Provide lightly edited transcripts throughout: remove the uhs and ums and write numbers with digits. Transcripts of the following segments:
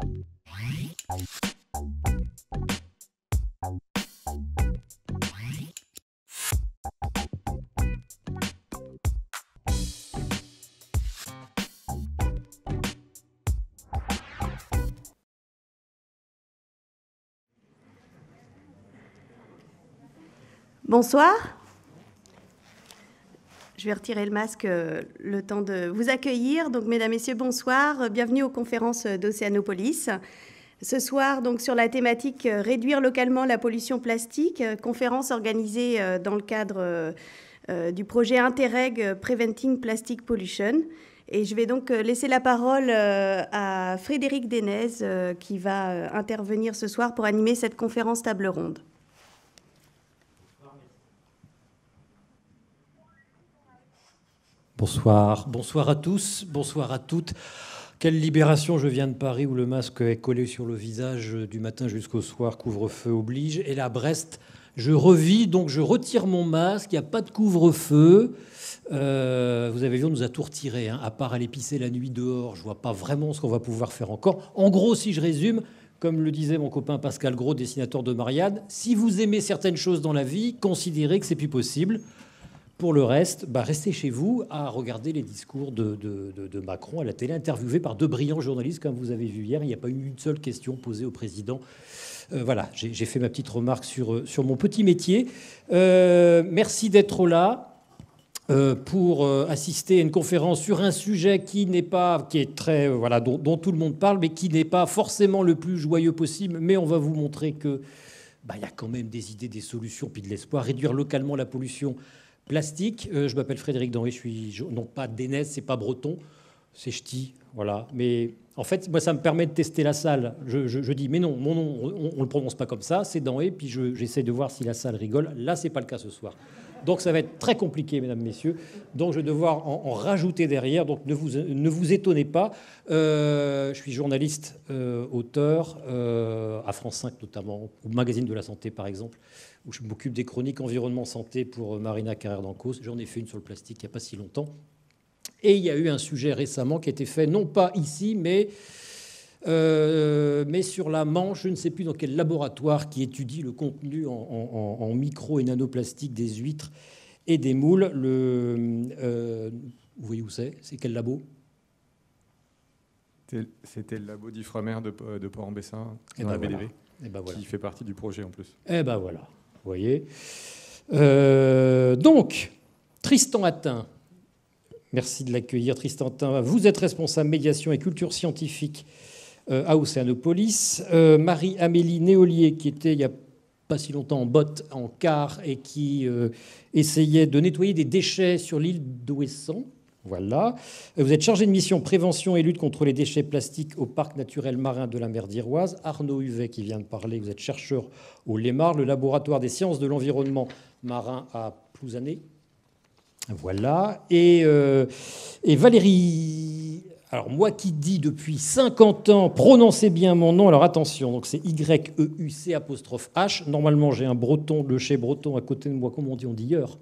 Bonsoir. Je vais retirer le masque le temps de vous accueillir. Donc, mesdames, messieurs, bonsoir. Bienvenue aux conférences d'Océanopolis. Ce soir, donc, sur la thématique « Réduire localement la pollution plastique », conférence organisée dans le cadre du projet Interreg Preventing Plastic Pollution. Et je vais donc laisser la parole à Frédéric Denez qui va intervenir ce soir pour animer cette conférence table ronde. Bonsoir. Bonsoir à tous, bonsoir à toutes. Quelle libération, je viens de Paris où le masque est collé sur le visage du matin jusqu'au soir, couvre-feu oblige. Et là, à Brest, je revis, donc je retire mon masque, il n'y a pas de couvre-feu. Vous avez vu, on nous a tout retiré, hein. À part aller pisser la nuit dehors, je ne vois pas vraiment ce qu'on va pouvoir faire encore. En gros, si je résume, comme le disait mon copain Pascal Gros, dessinateur de Marianne, si vous aimez certaines choses dans la vie, considérez que c'est plus possible. Pour le reste, restez chez vous à regarder les discours de Macron à la télé, interviewé par deux brillants journalistes, comme vous avez vu hier. Il n'y a pas eu une seule question posée au président. Voilà, j'ai fait ma petite remarque sur mon petit métier. Merci d'être là pour assister à une conférence sur un sujet qui est très, dont tout le monde parle, mais qui n'est pas forcément le plus joyeux possible. Mais on va vous montrer que y a quand même des idées, des solutions, puis de l'espoir. Réduire localement la pollution plastique. Je m'appelle Frédéric Denry, je suis non pas Denez, c'est pas breton, c'est ch'ti, voilà. Mais en fait, moi, ça me permet de tester la salle. Je dis, mais non, mon nom, on le prononce pas comme ça, c'est Denry, puis j'essaie de voir si la salle rigole. Là, c'est pas le cas ce soir. Donc, ça va être très compliqué, mesdames, messieurs. Donc, je vais devoir en rajouter derrière. Donc, ne vous étonnez pas. Je suis journaliste, auteur, à France 5 notamment, au Magazine de la Santé, par exemple, où je m'occupe des chroniques environnement santé pour Marina Carrère-Dancos. J'en ai fait une sur le plastique il n'y a pas si longtemps. Et il y a eu un sujet récemment qui a été fait, non pas ici, mais sur la Manche, je ne sais plus dans quel laboratoire, qui étudie le contenu en micro et nanoplastique des huîtres et des moules. Vous voyez où c'est ? C'est quel labo ? C'était le labo d'Ifremer de Port-en-Bessin, dans la BDV, voilà. Qui fait partie du projet en plus. Eh ben voilà, vous voyez. Donc, Tristan Hattin, merci de l'accueillir. Tristan Hattin, vous êtes responsable médiation et culture scientifique à Océanopolis. Marie-Amélie Néolier, qui était il n'y a pas si longtemps en botte, en car, et qui essayait de nettoyer des déchets sur l'île d'Ouessant. Voilà. Vous êtes chargé de mission prévention et lutte contre les déchets plastiques au parc naturel marin de la mer d'Iroise. Arnaud Huvet, qui vient de parler, vous êtes chercheur au LEMAR, le laboratoire des sciences de l'environnement marin à Plouzané. Voilà. Et Valérie, alors moi qui dis depuis 50 ans, prononcez bien mon nom, alors attention, donc c'est YEUC''H. Normalement, j'ai un breton, le chez breton à côté de moi, comment on dit Yeur.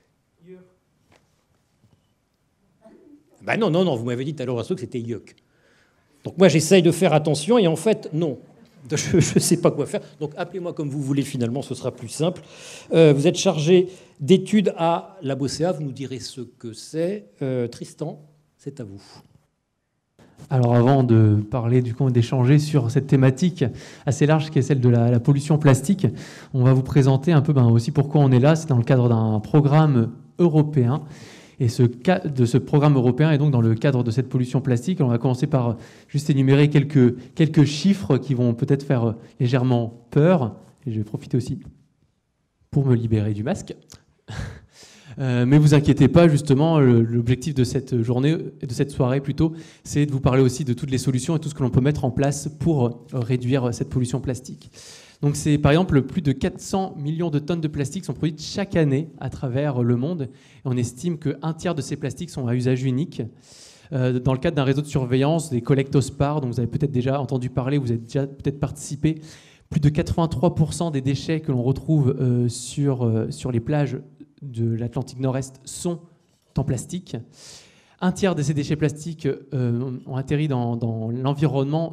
Non, vous m'avez dit tout à l'heure que c'était Yuck. Donc moi, j'essaye de faire attention et en fait, non. Je ne sais pas quoi faire. Donc appelez-moi comme vous voulez, finalement, ce sera plus simple. Vous êtes chargé d'études à la BOCEA, vous nous direz ce que c'est. Tristan, c'est à vous. Alors avant de parler, d'échanger sur cette thématique assez large qui est celle de la pollution plastique, on va vous présenter un peu aussi pourquoi on est là. C'est dans le cadre d'un programme européen. Et de ce programme européen est donc dans le cadre de cette pollution plastique. On va commencer par juste énumérer quelques chiffres qui vont peut-être faire légèrement peur. Et je vais profiter aussi pour me libérer du masque. Mais vous inquiétez pas, justement, l'objectif de cette journée, de cette soirée plutôt, c'est de vous parler aussi de toutes les solutions et tout ce que l'on peut mettre en place pour réduire cette pollution plastique. Donc c'est par exemple plus de 400 millions de tonnes de plastique sont produites chaque année à travers le monde. Et on estime qu'un tiers de ces plastiques sont à usage unique. Dans le cadre d'un réseau de surveillance, des collectospars, dont vous avez peut-être déjà entendu parler, vous avez déjà peut-être participé, plus de 83% des déchets que l'on retrouve sur les plages de l'Atlantique Nord-Est sont en plastique. Un tiers de ces déchets plastiques ont atterri dans l'environnement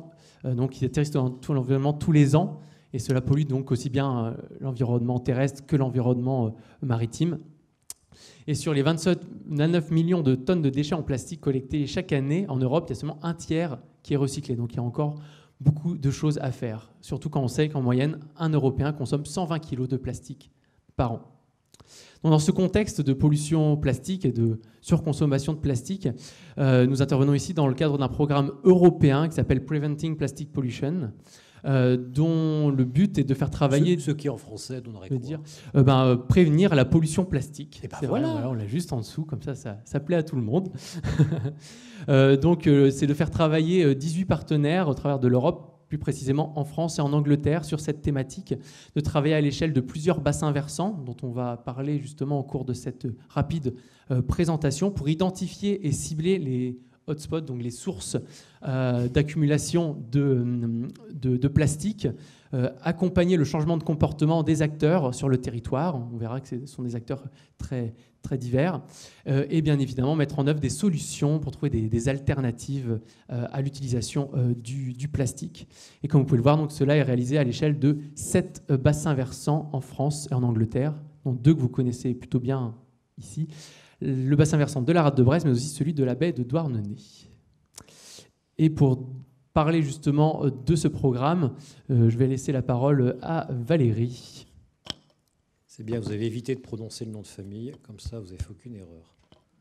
donc qui atterrissent dans tout l'environnement tous les ans, et cela pollue donc aussi bien l'environnement terrestre que l'environnement maritime. Et sur les 29 millions de tonnes de déchets en plastique collectés chaque année en Europe, il y a seulement un tiers qui est recyclé. Donc il y a encore beaucoup de choses à faire, surtout quand on sait qu'en moyenne, un Européen consomme 120 kg de plastique par an. Donc dans ce contexte de pollution plastique et de surconsommation de plastique, nous intervenons ici dans le cadre d'un programme européen qui s'appelle Preventing Plastic Pollution, dont le but est de faire travailler... Ce qui en français donnerait quoi dire, prévenir la pollution plastique. Et ben voilà, on l'a juste en dessous, comme ça plaît à tout le monde. Donc c'est de faire travailler 18 partenaires au travers de l'Europe, plus précisément en France et en Angleterre, sur cette thématique, de travailler à l'échelle de plusieurs bassins versants, dont on va parler justement au cours de cette rapide présentation, pour identifier et cibler les hotspots, donc les sources d'accumulation de plastique, accompagner le changement de comportement des acteurs sur le territoire. On verra que ce sont des acteurs très, très divers. Et bien évidemment, mettre en œuvre des solutions pour trouver des alternatives à l'utilisation du plastique. Et comme vous pouvez le voir, donc, cela est réalisé à l'échelle de 7 bassins versants en France et en Angleterre, dont 2 que vous connaissez plutôt bien ici. Le bassin versant de la rade de Brest, mais aussi celui de la baie de Douarnenez. Et pour parler justement de ce programme, je vais laisser la parole à Valérie. C'est bien, vous avez évité de prononcer le nom de famille, comme ça vous n'avez fait aucune erreur.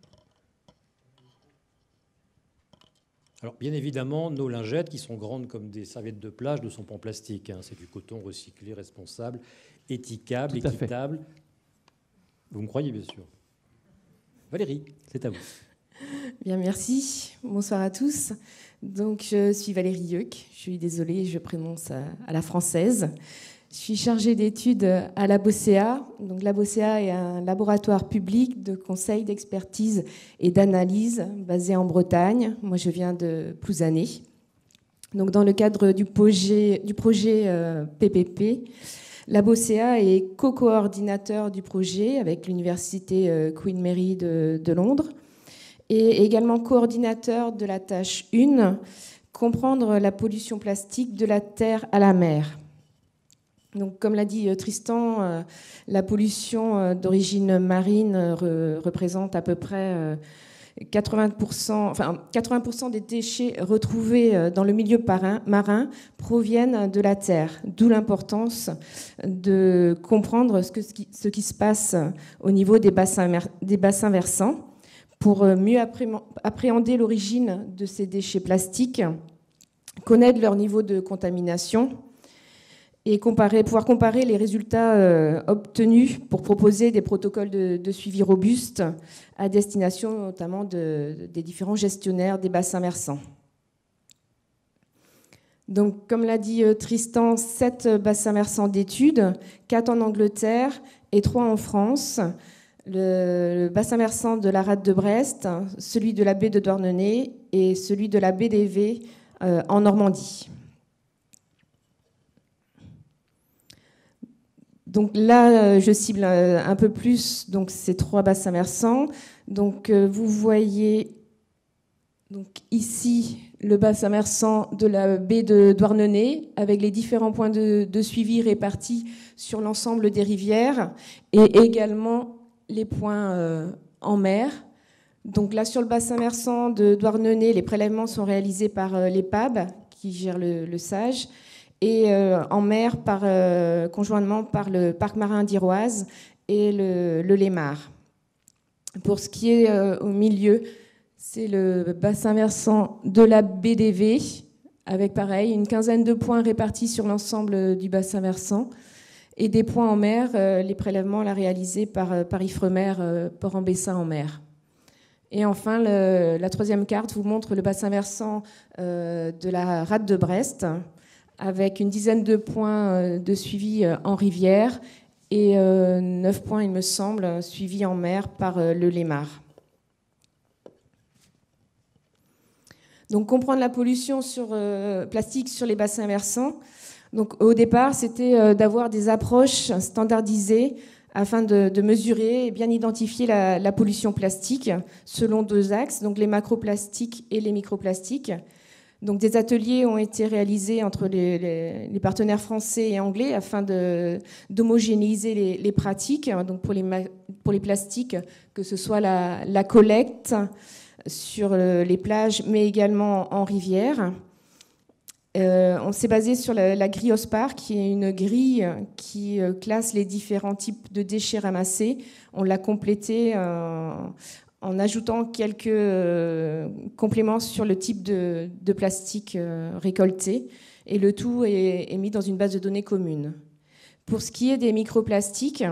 Alors bien évidemment, nos lingettes, qui sont grandes comme des serviettes de plage, ne sont pas en plastique. C'est du coton recyclé, responsable, éthiquable, équitable. Vous me croyez, bien sûr. Valérie, c'est à vous. Bien, merci. Bonsoir à tous. Donc, je suis Valérie Yeuc. Je suis désolée, je prononce à la française. Je suis chargée d'études à l'ABOCEA. Donc, l'ABOCEA est un laboratoire public de conseil, d'expertise et d'analyse basé en Bretagne. Moi, je viens de Plouzané. Donc, dans le cadre du projet PPP, l'ABOCEA est co-coordinateur du projet avec l'université Queen Mary de Londres et également coordinateur de la tâche 1, comprendre la pollution plastique de la terre à la mer. Donc, comme l'a dit Tristan, la pollution d'origine marine représente à peu près 80% des déchets retrouvés dans le milieu marin proviennent de la terre, d'où l'importance de comprendre ce qui se passe au niveau des bassins versants pour mieux appréhender l'origine de ces déchets plastiques, connaître leur niveau de contamination et pouvoir comparer les résultats obtenus pour proposer des protocoles de suivi robustes à destination notamment des différents gestionnaires des bassins versants. Donc, comme l'a dit Tristan, 7 bassins versants d'études, 4 en Angleterre et 3 en France. Le bassin versant de la rade de Brest, celui de la baie de Douarnenez et celui de la baie d'Evey en Normandie. Donc là, je cible un peu plus donc, ces 3 bassins versants. Donc, vous voyez donc, ici le bassin versant de la baie de Douarnenez avec les différents points de suivi répartis sur l'ensemble des rivières et également les points en mer. Donc là, sur le bassin versant de Douarnenez, les prélèvements sont réalisés par l'EPAB qui gère le SAGE. Et en mer, conjointement par le parc marin d'Iroise et le Lémar. Pour ce qui est au milieu, c'est le bassin versant de la baie d'Evey, avec pareil, une quinzaine de points répartis sur l'ensemble du bassin versant, et des points en mer, les prélèvements là, réalisés par Ifremer, Port-en-Bessin en mer. Et enfin, la troisième carte vous montre le bassin versant de la rade de Brest, avec une dizaine de points de suivi en rivière et 9 points, il me semble, suivis en mer par le Lémar. Donc, comprendre la pollution plastique sur les bassins versants. Donc, au départ, c'était d'avoir des approches standardisées afin de mesurer et bien identifier la pollution plastique selon 2 axes, donc les macroplastiques et les microplastiques. Donc des ateliers ont été réalisés entre les partenaires français et anglais afin d'homogénéiser les pratiques. Donc pour les plastiques, que ce soit la collecte sur les plages, mais également en rivière. On s'est basé sur la grille OSPAR, qui est une grille qui classe les différents types de déchets ramassés. On l'a complétée en ajoutant quelques compléments sur le type de plastique récolté. Et le tout est mis dans une base de données commune. Pour ce qui est des microplastiques,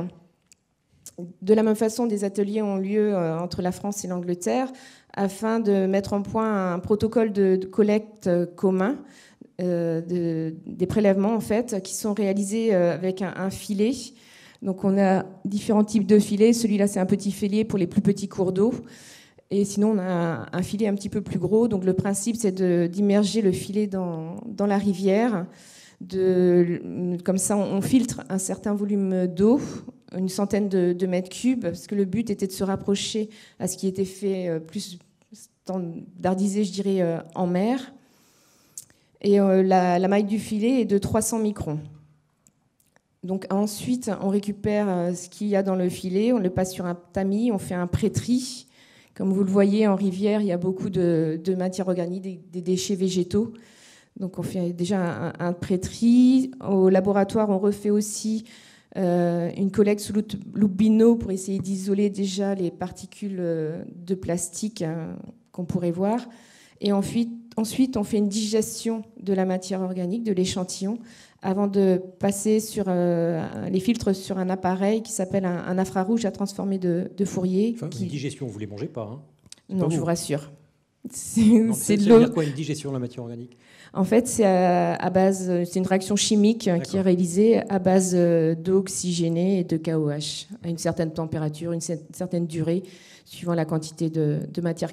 de la même façon, des ateliers ont lieu entre la France et l'Angleterre afin de mettre en point un protocole de collecte commun des prélèvements en fait, qui sont réalisés avec un filet. Donc on a différents types de filets. Celui-là, c'est un petit filet pour les plus petits cours d'eau. Et sinon, on a un filet un petit peu plus gros. Donc le principe, c'est d'immerger le filet dans la rivière. Comme ça, on filtre un certain volume d'eau, une centaine de mètres cubes, parce que le but était de se rapprocher à ce qui était fait plus standardisé, je dirais, en mer. Et la maille du filet est de 300 microns. Donc ensuite, on récupère ce qu'il y a dans le filet, on le passe sur un tamis, on fait un pré-tri. Comme vous le voyez, en rivière, il y a beaucoup de matières organiques, des déchets végétaux. Donc on fait déjà un pré-tri. Au laboratoire, on refait aussi une collecte sous loupe bino pour essayer d'isoler déjà les particules de plastique qu'on pourrait voir. Et ensuite, on fait une digestion de la matière organique, de l'échantillon, avant de passer sur les filtres sur un appareil qui s'appelle un infrarouge à transformer de Fourier. Enfin, une digestion, vous ne les mangez pas, hein? Non, je vous rassure. C'est de l'eau. Ça veut dire quoi, une digestion de la matière organique? En fait, c'est c'est une réaction chimique qui est réalisée à base d'eau oxygénée et de KOH, à une certaine température, une certaine durée, suivant la quantité de matière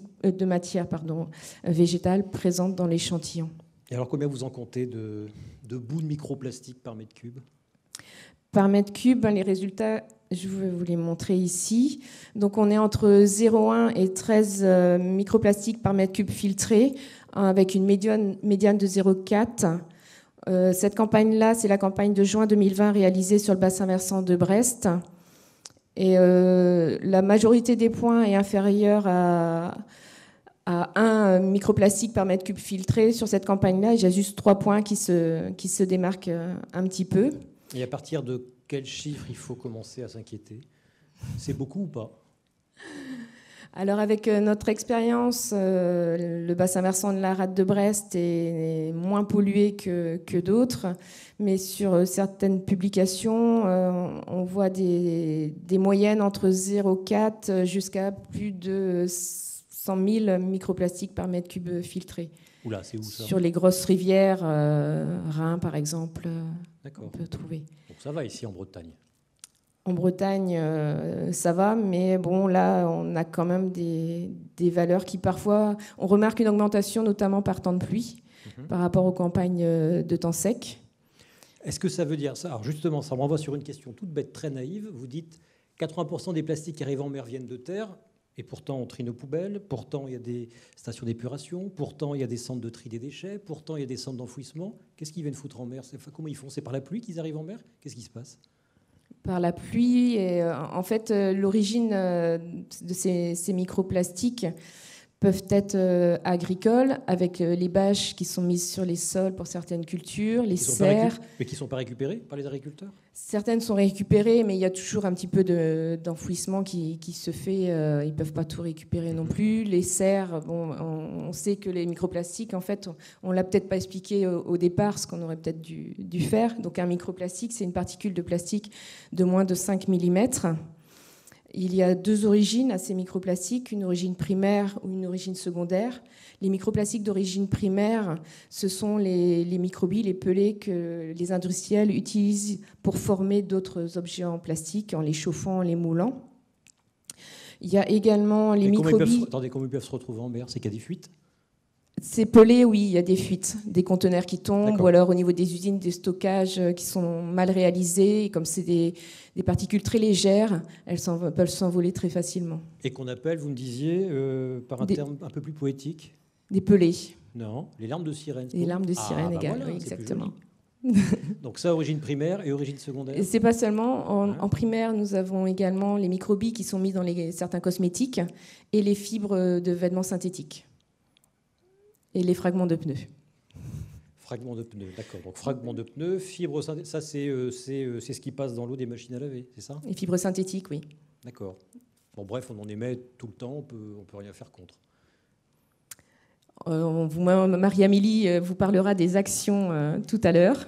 végétale présente dans l'échantillon. Et alors, combien vous en comptez de bouts de microplastique par mètre cube? Par mètre cube, les résultats, je vais vous les montrer ici. Donc, on est entre 0,1 et 13 microplastiques par mètre cube filtré, avec une médiane de 0,4. Cette campagne-là, c'est la campagne de juin 2020 réalisée sur le bassin versant de Brest. Et la majorité des points est inférieure à 1 microplastique par mètre cube filtré sur cette campagne-là. Il y a juste 3 points qui se démarquent un petit peu. Et à partir de quel chiffre il faut commencer à s'inquiéter? C'est beaucoup ou pas? Alors avec notre expérience, le bassin versant de la rade de Brest est moins pollué que d'autres, mais sur certaines publications, on voit des moyennes entre 0,4 jusqu'à plus de 100 000 microplastiques par mètre cube filtré. Oula, c'est où ça? Sur les grosses rivières, Rhin par exemple, on peut trouver. Donc ça va ici en Bretagne? En Bretagne, ça va, mais bon, là, on a quand même des valeurs qui parfois... On remarque une augmentation, notamment par temps de pluie, par rapport aux campagnes de temps sec. Est-ce que ça veut dire ça? Alors justement, ça me renvoie sur une question toute bête, très naïve. Vous dites 80% des plastiques qui arrivent en mer viennent de terre, et pourtant on trie nos poubelles, pourtant il y a des stations d'épuration, pourtant il y a des centres de tri des déchets, pourtant il y a des centres d'enfouissement. Qu'est-ce qu'ils viennent foutre en mer? Comment ils font? C'est par la pluie qu'ils arrivent en mer? Qu'est-ce qui se passe? Par la pluie. Et en fait, l'origine de ces microplastiques peuvent être agricoles, avec les bâches qui sont mises sur les sols pour certaines cultures, les serres. Mais qui ne sont pas récupérées par les agriculteurs? Certaines sont récupérées, mais il y a toujours un petit peu d'enfouissement qui se fait. Ils ne peuvent pas tout récupérer non plus. Les serres, bon, on sait que les microplastiques, en fait, on ne l'a peut-être pas expliqué au départ, ce qu'on aurait peut-être dû faire. Donc un microplastique, c'est une particule de plastique de moins de 5 mm. Il y a 2 origines à ces microplastiques, une origine primaire ou une origine secondaire. Les microplastiques d'origine primaire, ce sont les microbilles, les pelés que les industriels utilisent pour former d'autres objets en plastique, en les chauffant, en les moulant. Il y a également les microbilles... Comment ils peuvent se retrouver en mer? C'est qu'il y a des fuites? Ces pelés, oui, il y a des fuites, des conteneurs qui tombent, ou alors au niveau des usines, des stockages qui sont mal réalisés. Et comme c'est des particules très légères, elles peuvent s'envoler très facilement. Et qu'on appelle, vous me disiez, par un terme un peu plus poétique? Des pelés. Non, les larmes de sirène. Les larmes de sirène également, voilà, exactement. Donc ça, origine primaire et origine secondaire. C'est pas seulement. En primaire, nous avons également les microbilles qui sont mis dans certains cosmétiques et les fibres de vêtements synthétiques et les fragments de pneus. Fragments de pneus, d'accord. Donc fragments de pneus, fibres synthétiques, ça c'est ce qui passe dans l'eau des machines à laver, c'est ça? Les fibres synthétiques, oui. D'accord. Bon, bref, on en émet tout le temps, on peut rien faire contre. Marie-Amélie vous parlera des actions tout à l'heure.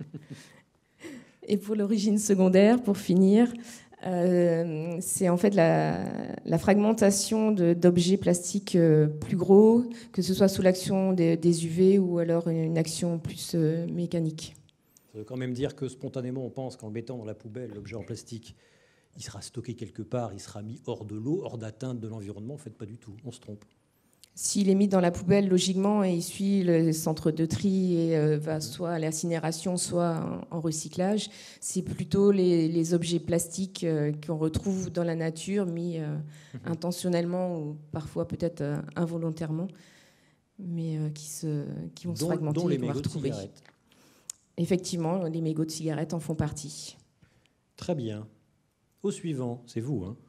Et pour l'origine secondaire, pour finir, c'est en fait la fragmentation d'objets plastiques plus gros, que ce soit sous l'action des UV ou alors une action plus mécanique. Ça veut quand même dire que spontanément, on pense qu'en le mettant dans la poubelle, l'objet en plastique, il sera stocké quelque part, il sera mis hors de l'eau, hors d'atteinte de l'environnement. En fait, pas du tout, on se trompe. S'il est mis dans la poubelle, logiquement, il suit le centre de tri et va soit à l'incinération, soit en recyclage. C'est plutôt les objets plastiques qu'on retrouve dans la nature, mis intentionnellement ou parfois peut-être involontairement, mais qui vont se fragmenter et qu'on va retrouver. Effectivement, les mégots de cigarettes en font partie. Très bien. Au suivant, c'est vous, hein?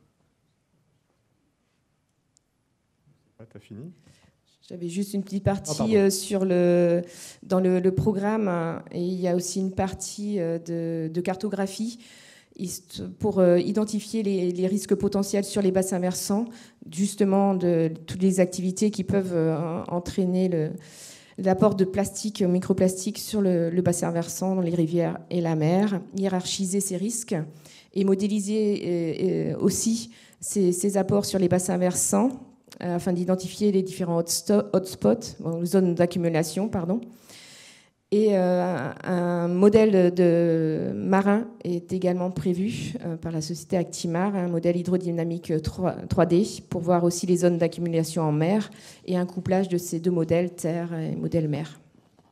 T'as fini? J'avais juste une petite partie dans le programme, et il y a aussi une partie de cartographie pour identifier les risques potentiels sur les bassins versants, justement de toutes les activités qui peuvent entraîner l'apport de plastique, microplastique sur le bassin versant, dans les rivières et la mer, hiérarchiser ces risques et modéliser aussi ces apports sur les bassins versants, afin d'identifier les différents hotspots, zones d'accumulation, pardon. Et un modèle de marin est également prévu par la société Actimar, un modèle hydrodynamique 3D pour voir aussi les zones d'accumulation en mer et un couplage de ces deux modèles, terre et modèle mer.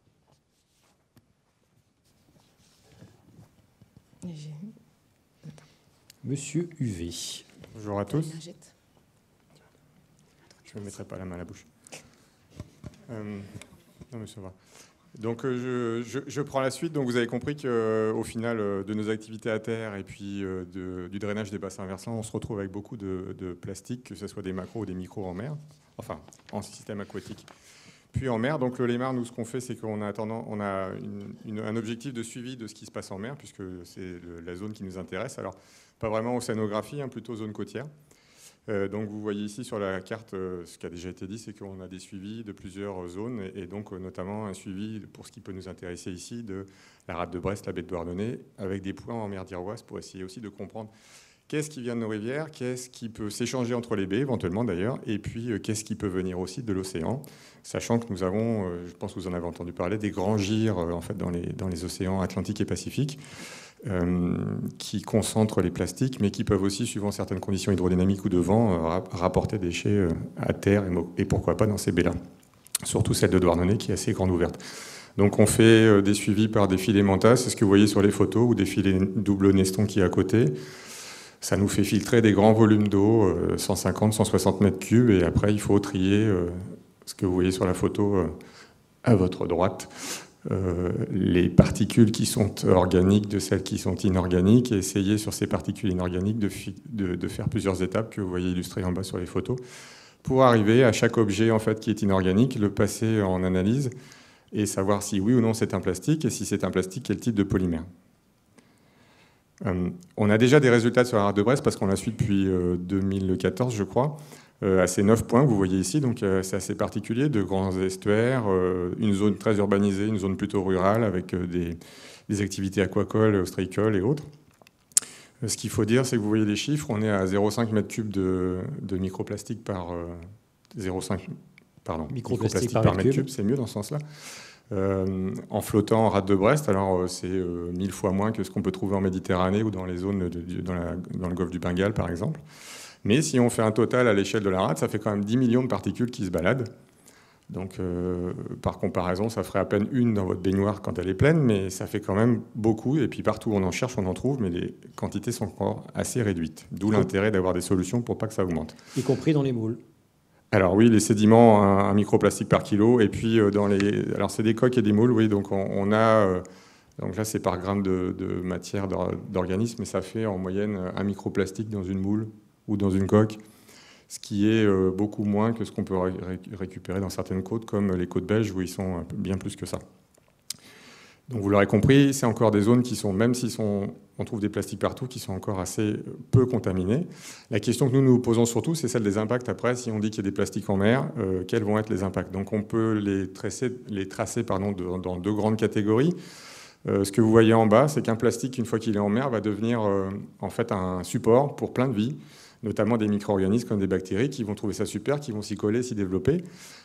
Monsieur UV. Bonjour à tous. Je ne mettrai pas la main à la bouche. Non, mais ça va. Donc, je prends la suite. Donc, vous avez compris qu'au final, de nos activités à terre et puis du drainage des bassins versants, on se retrouve avec beaucoup de plastique, que ce soit des macros ou des micros en mer, enfin, en système aquatique. Puis en mer, donc le LEMAR, nous, ce qu'on fait, c'est qu'on a un objectif de suivi de ce qui se passe en mer, puisque c'est la zone qui nous intéresse. Alors, pas vraiment océanographie, plutôt zone côtière. Donc vous voyez ici sur la carte, ce qui a déjà été dit, c'est qu'on a des suivis de plusieurs zones et donc notamment un suivi pour ce qui peut nous intéresser ici de la rade de Brest, la baie de Douarnenez, avec des points en mer d'Iroise pour essayer aussi de comprendre qu'est-ce qui vient de nos rivières, qu'est-ce qui peut s'échanger entre les baies éventuellement d'ailleurs, et puis qu'est-ce qui peut venir aussi de l'océan, sachant que nous avons, je pense que vous en avez entendu parler, des grands gyres en fait dans les océans Atlantique et Pacifique. Qui concentrent les plastiques, mais qui peuvent aussi, suivant certaines conditions hydrodynamiques ou de vent, rapporter des déchets à terre et pourquoi pas dans ces baies-là. Surtout celle de Douarnenez qui est assez grande ouverte. Donc on fait des suivis par des filets Manta, c'est ce que vous voyez sur les photos, ou des filets double Neston qui est à côté. Ça nous fait filtrer des grands volumes d'eau, 150, 160 mètres cubes, et après il faut trier ce que vous voyez sur la photo à votre droite. Les particules qui sont organiques de celles qui sont inorganiques et essayer sur ces particules inorganiques de faire plusieurs étapes que vous voyez illustrées en bas sur les photos pour arriver à chaque objet en fait, qui est inorganique, le passer en analyse et savoir si oui ou non c'est un plastique et si c'est un plastique, quel type de polymère. On a déjà des résultats sur la rade de Brest parce qu'on la suit depuis 2014 je crois. À ces 9 points que vous voyez ici, donc c'est assez particulier, de grands estuaires, une zone très urbanisée, une zone plutôt rurale avec des activités aquacoles, ostréicoles et autres. Ce qu'il faut dire, c'est que vous voyez les chiffres, on est à 0,5 m3 de microplastique par 0,5 microplastique par mètre cube, c'est mieux dans ce sens-là. En flottant en rade de Brest, alors c'est 1000 fois moins que ce qu'on peut trouver en Méditerranée ou dans les zones dans le golfe du Bengale par exemple. Mais si on fait un total à l'échelle de la rade, ça fait quand même 10 millions de particules qui se baladent. Donc, par comparaison, ça ferait à peine une dans votre baignoire quand elle est pleine, mais ça fait quand même beaucoup. Et puis partout où on en cherche, on en trouve, mais les quantités sont encore assez réduites. D'où l'intérêt d'avoir des solutions pour pas que ça augmente. Y compris dans les moules. Alors oui, les sédiments, un microplastique par kilo. Et puis, alors c'est des coques et des moules, oui. Donc on a... donc là, c'est par gramme de matière d'organisme, et ça fait en moyenne un microplastique dans une moule ou dans une coque, ce qui est beaucoup moins que ce qu'on peut récupérer dans certaines côtes, comme les côtes belges, où ils sont bien plus que ça. Donc vous l'aurez compris, c'est encore des zones qui sont, même si on trouve des plastiques partout, qui sont encore assez peu contaminés. La question que nous nous posons surtout, c'est celle des impacts après. Si on dit qu'il y a des plastiques en mer, quels vont être les impacts? Donc on peut les tracer dans deux grandes catégories. Ce que vous voyez en bas, c'est qu'un plastique, une fois qu'il est en mer, va devenir en fait un support pour plein de vies, notamment des micro-organismes comme des bactéries qui vont trouver ça super, qui vont s'y coller, s'y développer.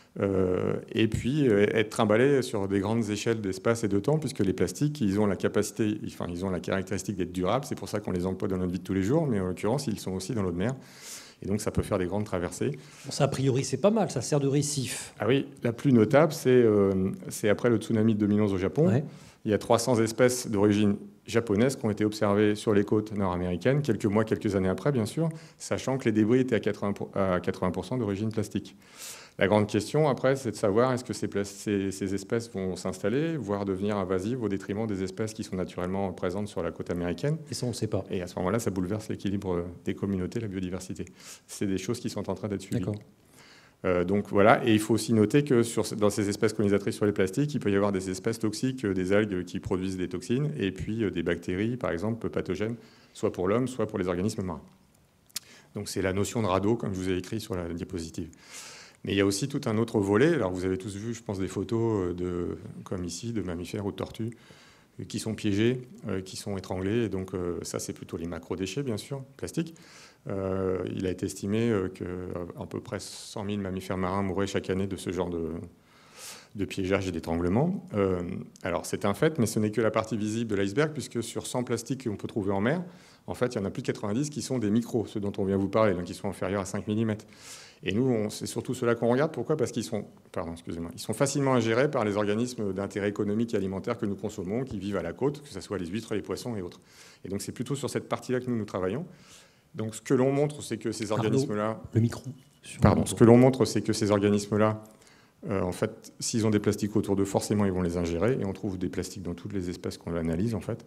Et puis être trimballés sur des grandes échelles d'espace et de temps, puisque les plastiques, ils ont la caractéristique d'être durables. C'est pour ça qu'on les emploie dans notre vie de tous les jours, mais en l'occurrence, ils sont aussi dans l'eau de mer. Et donc, ça peut faire des grandes traversées. Bon, ça, a priori, c'est pas mal. Ça sert de récif. Ah oui, la plus notable, c'est après le tsunami de 2011 au Japon. Ouais. Il y a 300 espèces d'origine japonaise qui ont été observées sur les côtes nord-américaines, quelques années après, bien sûr, sachant que les débris étaient à 80% d'origine plastique. La grande question, après, c'est de savoir est-ce que ces espèces vont s'installer, voire devenir invasives au détriment des espèces qui sont naturellement présentes sur la côte américaine. Et ça, on ne sait pas. Et à ce moment-là, ça bouleverse l'équilibre des communautés, la biodiversité. C'est des choses qui sont en train d'être suivies. D'accord. Donc voilà, et il faut aussi noter que dans ces espèces colonisatrices sur les plastiques, il peut y avoir des espèces toxiques, des algues qui produisent des toxines, et puis des bactéries, par exemple, pathogènes, soit pour l'homme, soit pour les organismes marins. Donc c'est la notion de radeau, comme je vous ai écrit sur la diapositive. Mais il y a aussi tout un autre volet. Alors vous avez tous vu, je pense, des photos comme ici, de mammifères ou de tortues qui sont piégés, qui sont étranglés. Et donc ça, c'est plutôt les macrodéchets, bien sûr, plastiques. Il a été estimé qu'à peu près 100 000 mammifères marins mouraient chaque année de ce genre de piégeage et d'étranglement. Alors c'est un fait, mais ce n'est que la partie visible de l'iceberg, puisque sur 100 plastiques qu'on peut trouver en mer, en fait, il y en a plus de 90 qui sont des micros, ceux dont on vient vous parler, donc qui sont inférieurs à 5 mm. Et nous, c'est surtout ceux-là qu'on regarde. Pourquoi? Parce qu'ils sont facilement ingérés par les organismes d'intérêt économique et alimentaire que nous consommons, qui vivent à la côte, que ce soit les huîtres, les poissons et autres. Et donc c'est plutôt sur cette partie-là que nous travaillons. Donc ce que l'on montre, c'est que ces organismes-là... Le micro. Ce que l'on montre, c'est que ces organismes-là, en fait, s'ils ont des plastiques autour d'eux, forcément, ils vont les ingérer. Et on trouve des plastiques dans toutes les espèces qu'on analyse, en fait.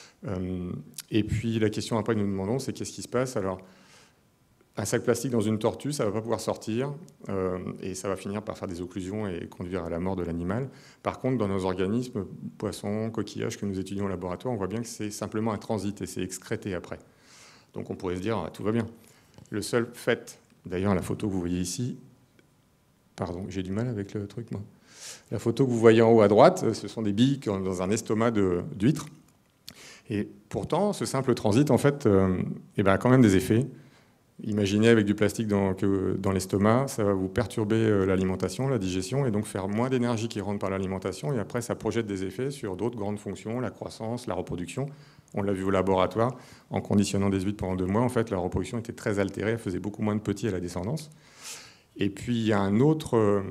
Et puis la question après que nous nous demandons, c'est qu'est-ce qui se passe? Alors, un sac plastique dans une tortue, ça ne va pas pouvoir sortir et ça va finir par faire des occlusions et conduire à la mort de l'animal. Par contre, dans nos organismes, poissons, coquillages que nous étudions au laboratoire, on voit bien que c'est simplement un transit et c'est excrété après. Donc on pourrait se dire, tout va bien. Le seul fait, d'ailleurs la photo que vous voyez ici, pardon, j'ai du mal avec le truc moi. La photo que vous voyez en haut à droite, ce sont des billes dans un estomac d'huître. Et pourtant, ce simple transit, en fait, a quand même des effets. Imaginez avec du plastique dans l'estomac, ça va vous perturber l'alimentation, la digestion, et donc faire moins d'énergie qui rentre par l'alimentation. Et après, ça projette des effets sur d'autres grandes fonctions, la croissance, la reproduction. On l'a vu au laboratoire, en conditionnant des huîtres pendant 2 mois, en fait, la reproduction était très altérée, elle faisait beaucoup moins de petits à la descendance. Et puis, il y a un autre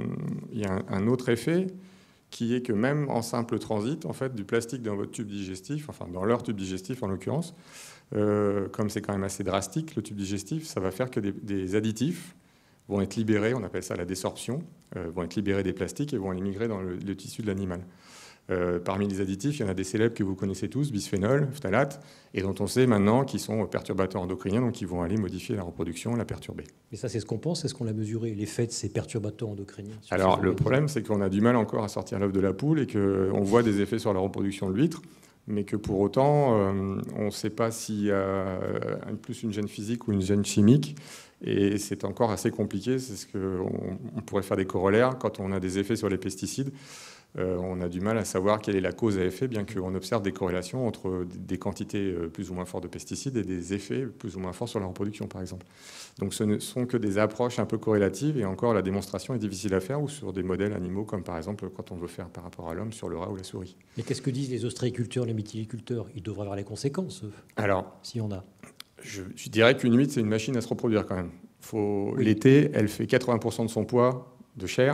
effet qui est que même en simple transit, en fait, du plastique dans votre tube digestif, enfin dans leur tube digestif en l'occurrence, comme c'est quand même assez drastique, le tube digestif, ça va faire que des additifs vont être libérés, on appelle ça la désorption, vont être libérés des plastiques et vont aller migrer dans le tissu de l'animal. Parmi les additifs, il y en a des célèbres que vous connaissez tous, bisphénol, phtalate, et dont on sait maintenant qu'ils sont perturbateurs endocriniens, donc qui vont aller modifier la reproduction, la perturber. Mais ça, c'est ce qu'on pense, c'est ce qu'on a mesuré, l'effet de ces perturbateurs endocriniens. Alors, le problème, c'est qu'on a du mal encore à sortir l'œuf de la poule et qu'on voit des effets sur la reproduction de l'huître, mais que pour autant, on ne sait pas s'il y a plus une gène physique ou une gène chimique, et c'est encore assez compliqué. C'est ce qu'on pourrait faire des corollaires quand on a des effets sur les pesticides. On a du mal à savoir quelle est la cause à effet, bien qu'on observe des corrélations entre des quantités plus ou moins fortes de pesticides et des effets plus ou moins forts sur la reproduction, par exemple. Donc ce ne sont que des approches un peu corrélatives, et encore la démonstration est difficile à faire, ou sur des modèles animaux, comme par exemple quand on veut faire par rapport à l'homme sur le rat ou la souris. Mais qu'est-ce que disent les ostréiculteurs, les mytiliculteurs? Ils devraient avoir les conséquences, alors, s'il y en a. Je dirais qu'une huître, c'est une machine à se reproduire quand même. Oui. L'été, elle fait 80% de son poids de chair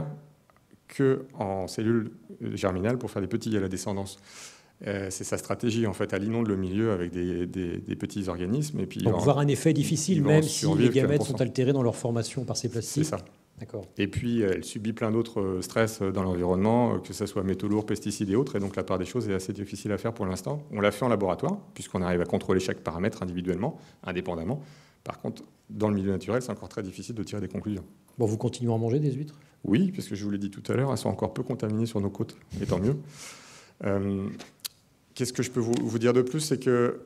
qu'en cellules germinales pour faire des petits à la descendance. C'est sa stratégie, en fait. Elle inonde le milieu avec des petits organismes. Et puis, donc, voir un effet difficile, même si les gamètes sont altérés dans leur formation par ces plastiques. C'est ça. D'accord. Et puis, elle subit plein d'autres stress dans l'environnement, que ce soit métaux lourds, pesticides et autres. Et donc, la part des choses est assez difficile à faire pour l'instant. On l'a fait en laboratoire, puisqu'on arrive à contrôler chaque paramètre individuellement, indépendamment. Par contre, dans le milieu naturel, c'est encore très difficile de tirer des conclusions. Bon, vous continuez à manger des huîtres? Oui, puisque je vous l'ai dit tout à l'heure, elles sont encore peu contaminées sur nos côtes, et tant mieux. Qu'est-ce que je peux vous dire de plus? C'est que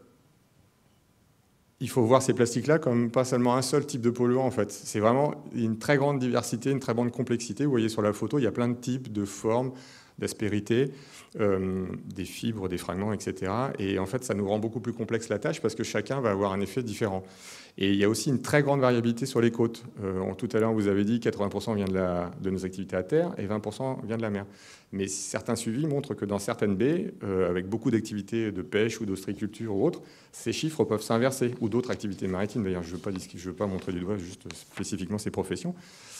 il faut voir ces plastiques-là comme pas seulement un seul type de polluant, en fait. C'est vraiment une très grande diversité, une très grande complexité. Vous voyez sur la photo, il y a plein de types, de formes, d'aspérité, des fibres, des fragments, etc. Et en fait, ça nous rend beaucoup plus complexe la tâche parce que chacun va avoir un effet différent. Et il y a aussi une très grande variabilité sur les côtes. Tout à l'heure, vous avez dit 80% vient de nos activités à terre et 20% vient de la mer. Mais certains suivis montrent que dans certaines baies, avec beaucoup d'activités de pêche ou d'ostréiculture ou autres, ces chiffres peuvent s'inverser, ou d'autres activités maritimes. D'ailleurs, je ne veux pas montrer du doigt juste spécifiquement ces professions.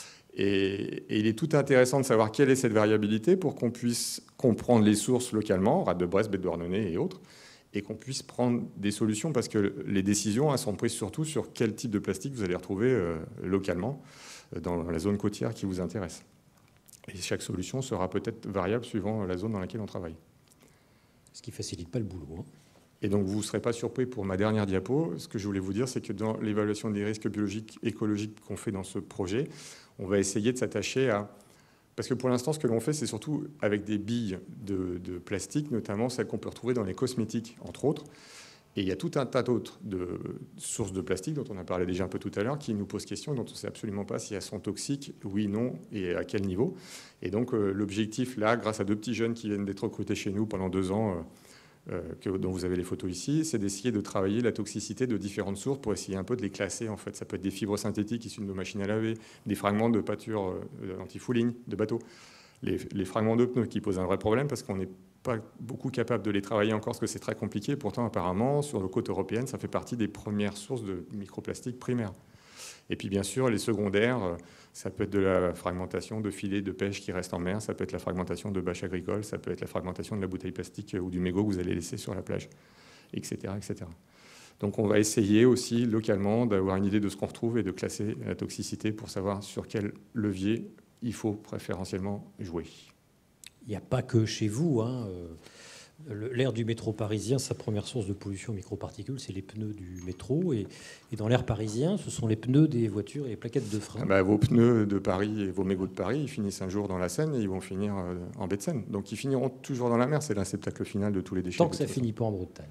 Et il est tout intéressant de savoir quelle est cette variabilité pour qu'on puisse comprendre les sources localement, rade de Brest, baie de Douarnenez et autres, et qu'on puisse prendre des solutions, parce que les décisions sont prises surtout sur quel type de plastique vous allez retrouver localement dans la zone côtière qui vous intéresse. Et chaque solution sera peut-être variable suivant la zone dans laquelle on travaille. Ce qui ne facilite pas le boulot. Hein. Et donc, vous ne serez pas surpris pour ma dernière diapo. Ce que je voulais vous dire, c'est que dans l'évaluation des risques biologiques, écologiques qu'on fait dans ce projet, on va essayer de s'attacher à... Parce que pour l'instant, ce que l'on fait, c'est surtout avec des billes de plastique, notamment celles qu'on peut retrouver dans les cosmétiques, entre autres. Et il y a tout un tas d'autres sources de plastique, dont on a parlé déjà un peu tout à l'heure, qui nous posent question, dont on ne sait absolument pas si elles sont toxiques, oui, non, et à quel niveau. Et donc, l'objectif, là, grâce à 2 petits jeunes qui viennent d'être recrutés chez nous pendant 2 ans, dont vous avez les photos ici, c'est d'essayer de travailler la toxicité de différentes sources pour essayer un peu de les classer. En fait, ça peut être des fibres synthétiques issues de nos machines à laver, des fragments de pâture anti-fouling de bateaux, les fragments de pneus qui posent un vrai problème parce qu'on n'est pas beaucoup capable de les travailler encore parce que c'est très compliqué. Pourtant, apparemment, sur nos côtes européennes, ça fait partie des premières sources de microplastiques primaires. Et puis, bien sûr, les secondaires, ça peut être de la fragmentation de filets de pêche qui restent en mer, ça peut être la fragmentation de bâches agricoles, ça peut être la fragmentation de la bouteille plastique ou du mégot que vous allez laisser sur la plage, etc., etc. Donc, on va essayer aussi, localement, d'avoir une idée de ce qu'on retrouve et de classer la toxicité pour savoir sur quel levier il faut préférentiellement jouer. Il n'y a pas que chez vous. Hein. L'air du métro parisien, sa première source de pollution microparticules, c'est les pneus du métro. Et dans l'air parisien, ce sont les pneus des voitures et les plaquettes de frein. Vos pneus de Paris et vos mégots de Paris, ils finissent un jour dans la Seine et ils vont finir en baie de Seine. Donc ils finiront toujours dans la mer. C'est l'inceptacle final de tous les déchets. Tant que ça ne finit pas en Bretagne.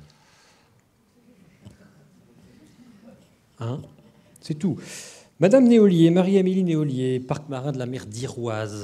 Hein, c'est tout. Madame Néolier, Marie-Amélie Néolier, parc marin de la mer d'Iroise.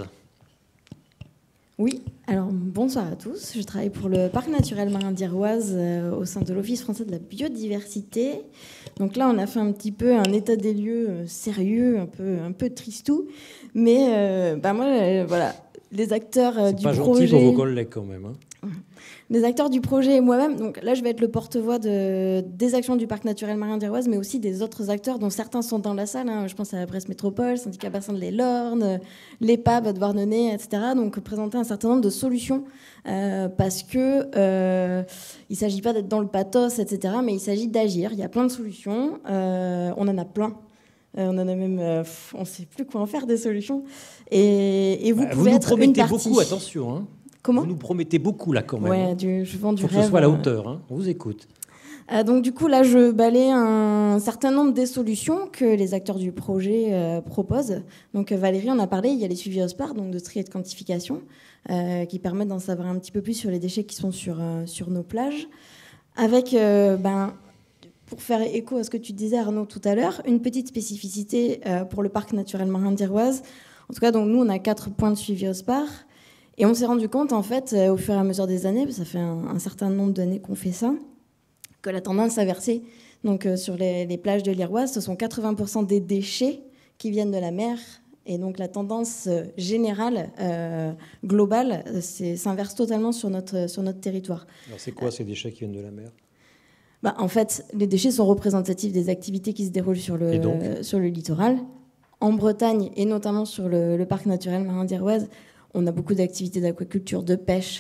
Oui, alors bonsoir à tous. Je travaille pour le parc naturel marin d'Iroise au sein de l'Office français de la biodiversité. Donc là, on a fait un petit peu un état des lieux sérieux, un peu tristou. Mais voilà, les acteurs du projet... C'est pas gentil pour vos collègues quand même. Hein. Les acteurs du projet et moi-même, donc là je vais être le porte-voix des actions du parc naturel marin d'Iroise, mais aussi des autres acteurs dont certains sont dans la salle. Hein. Je pense à la Brest Métropole, Syndicat Bassin de l'Elorn, l'EPAB de Douarnenez, etc. Donc présenter un certain nombre de solutions parce que il ne s'agit pas d'être dans le pathos, etc. Mais il s'agit d'agir. Il y a plein de solutions. On en a plein. On en a même, on ne sait plus quoi en faire des solutions. Et vous pouvez être une partie. Vous nous promettez beaucoup, attention. Hein. Comment ? Vous nous promettez beaucoup là quand même. Ouais, je vends du rêve. Faut que ce soit à la hauteur. Hein. On vous écoute. Donc du coup là, je balaye un certain nombre des solutions que les acteurs du projet proposent. Donc Valérie en a parlé. Il y a les suivis OSPAR, donc de tri et de quantification, qui permettent d'en savoir un petit peu plus sur les déchets qui sont sur nos plages. Avec pour faire écho à ce que tu disais Arnaud tout à l'heure, une petite spécificité pour le parc naturel marin d'Iroise. En tout cas, donc nous on a 4 points de suivi OSPAR. Et on s'est rendu compte, en fait, au fur et à mesure des années, ça fait un certain nombre d'années qu'on fait ça, que la tendance à verser donc, sur les plages de l'Iroise, ce sont 80% des déchets qui viennent de la mer. Et donc la tendance générale, globale, s'inverse totalement sur notre territoire. Alors c'est quoi ces déchets qui viennent de la mer ? En fait, les déchets sont représentatifs des activités qui se déroulent sur le littoral. En Bretagne, et notamment sur le parc naturel marin d'Iroise, on a beaucoup d'activités d'aquaculture, de pêche,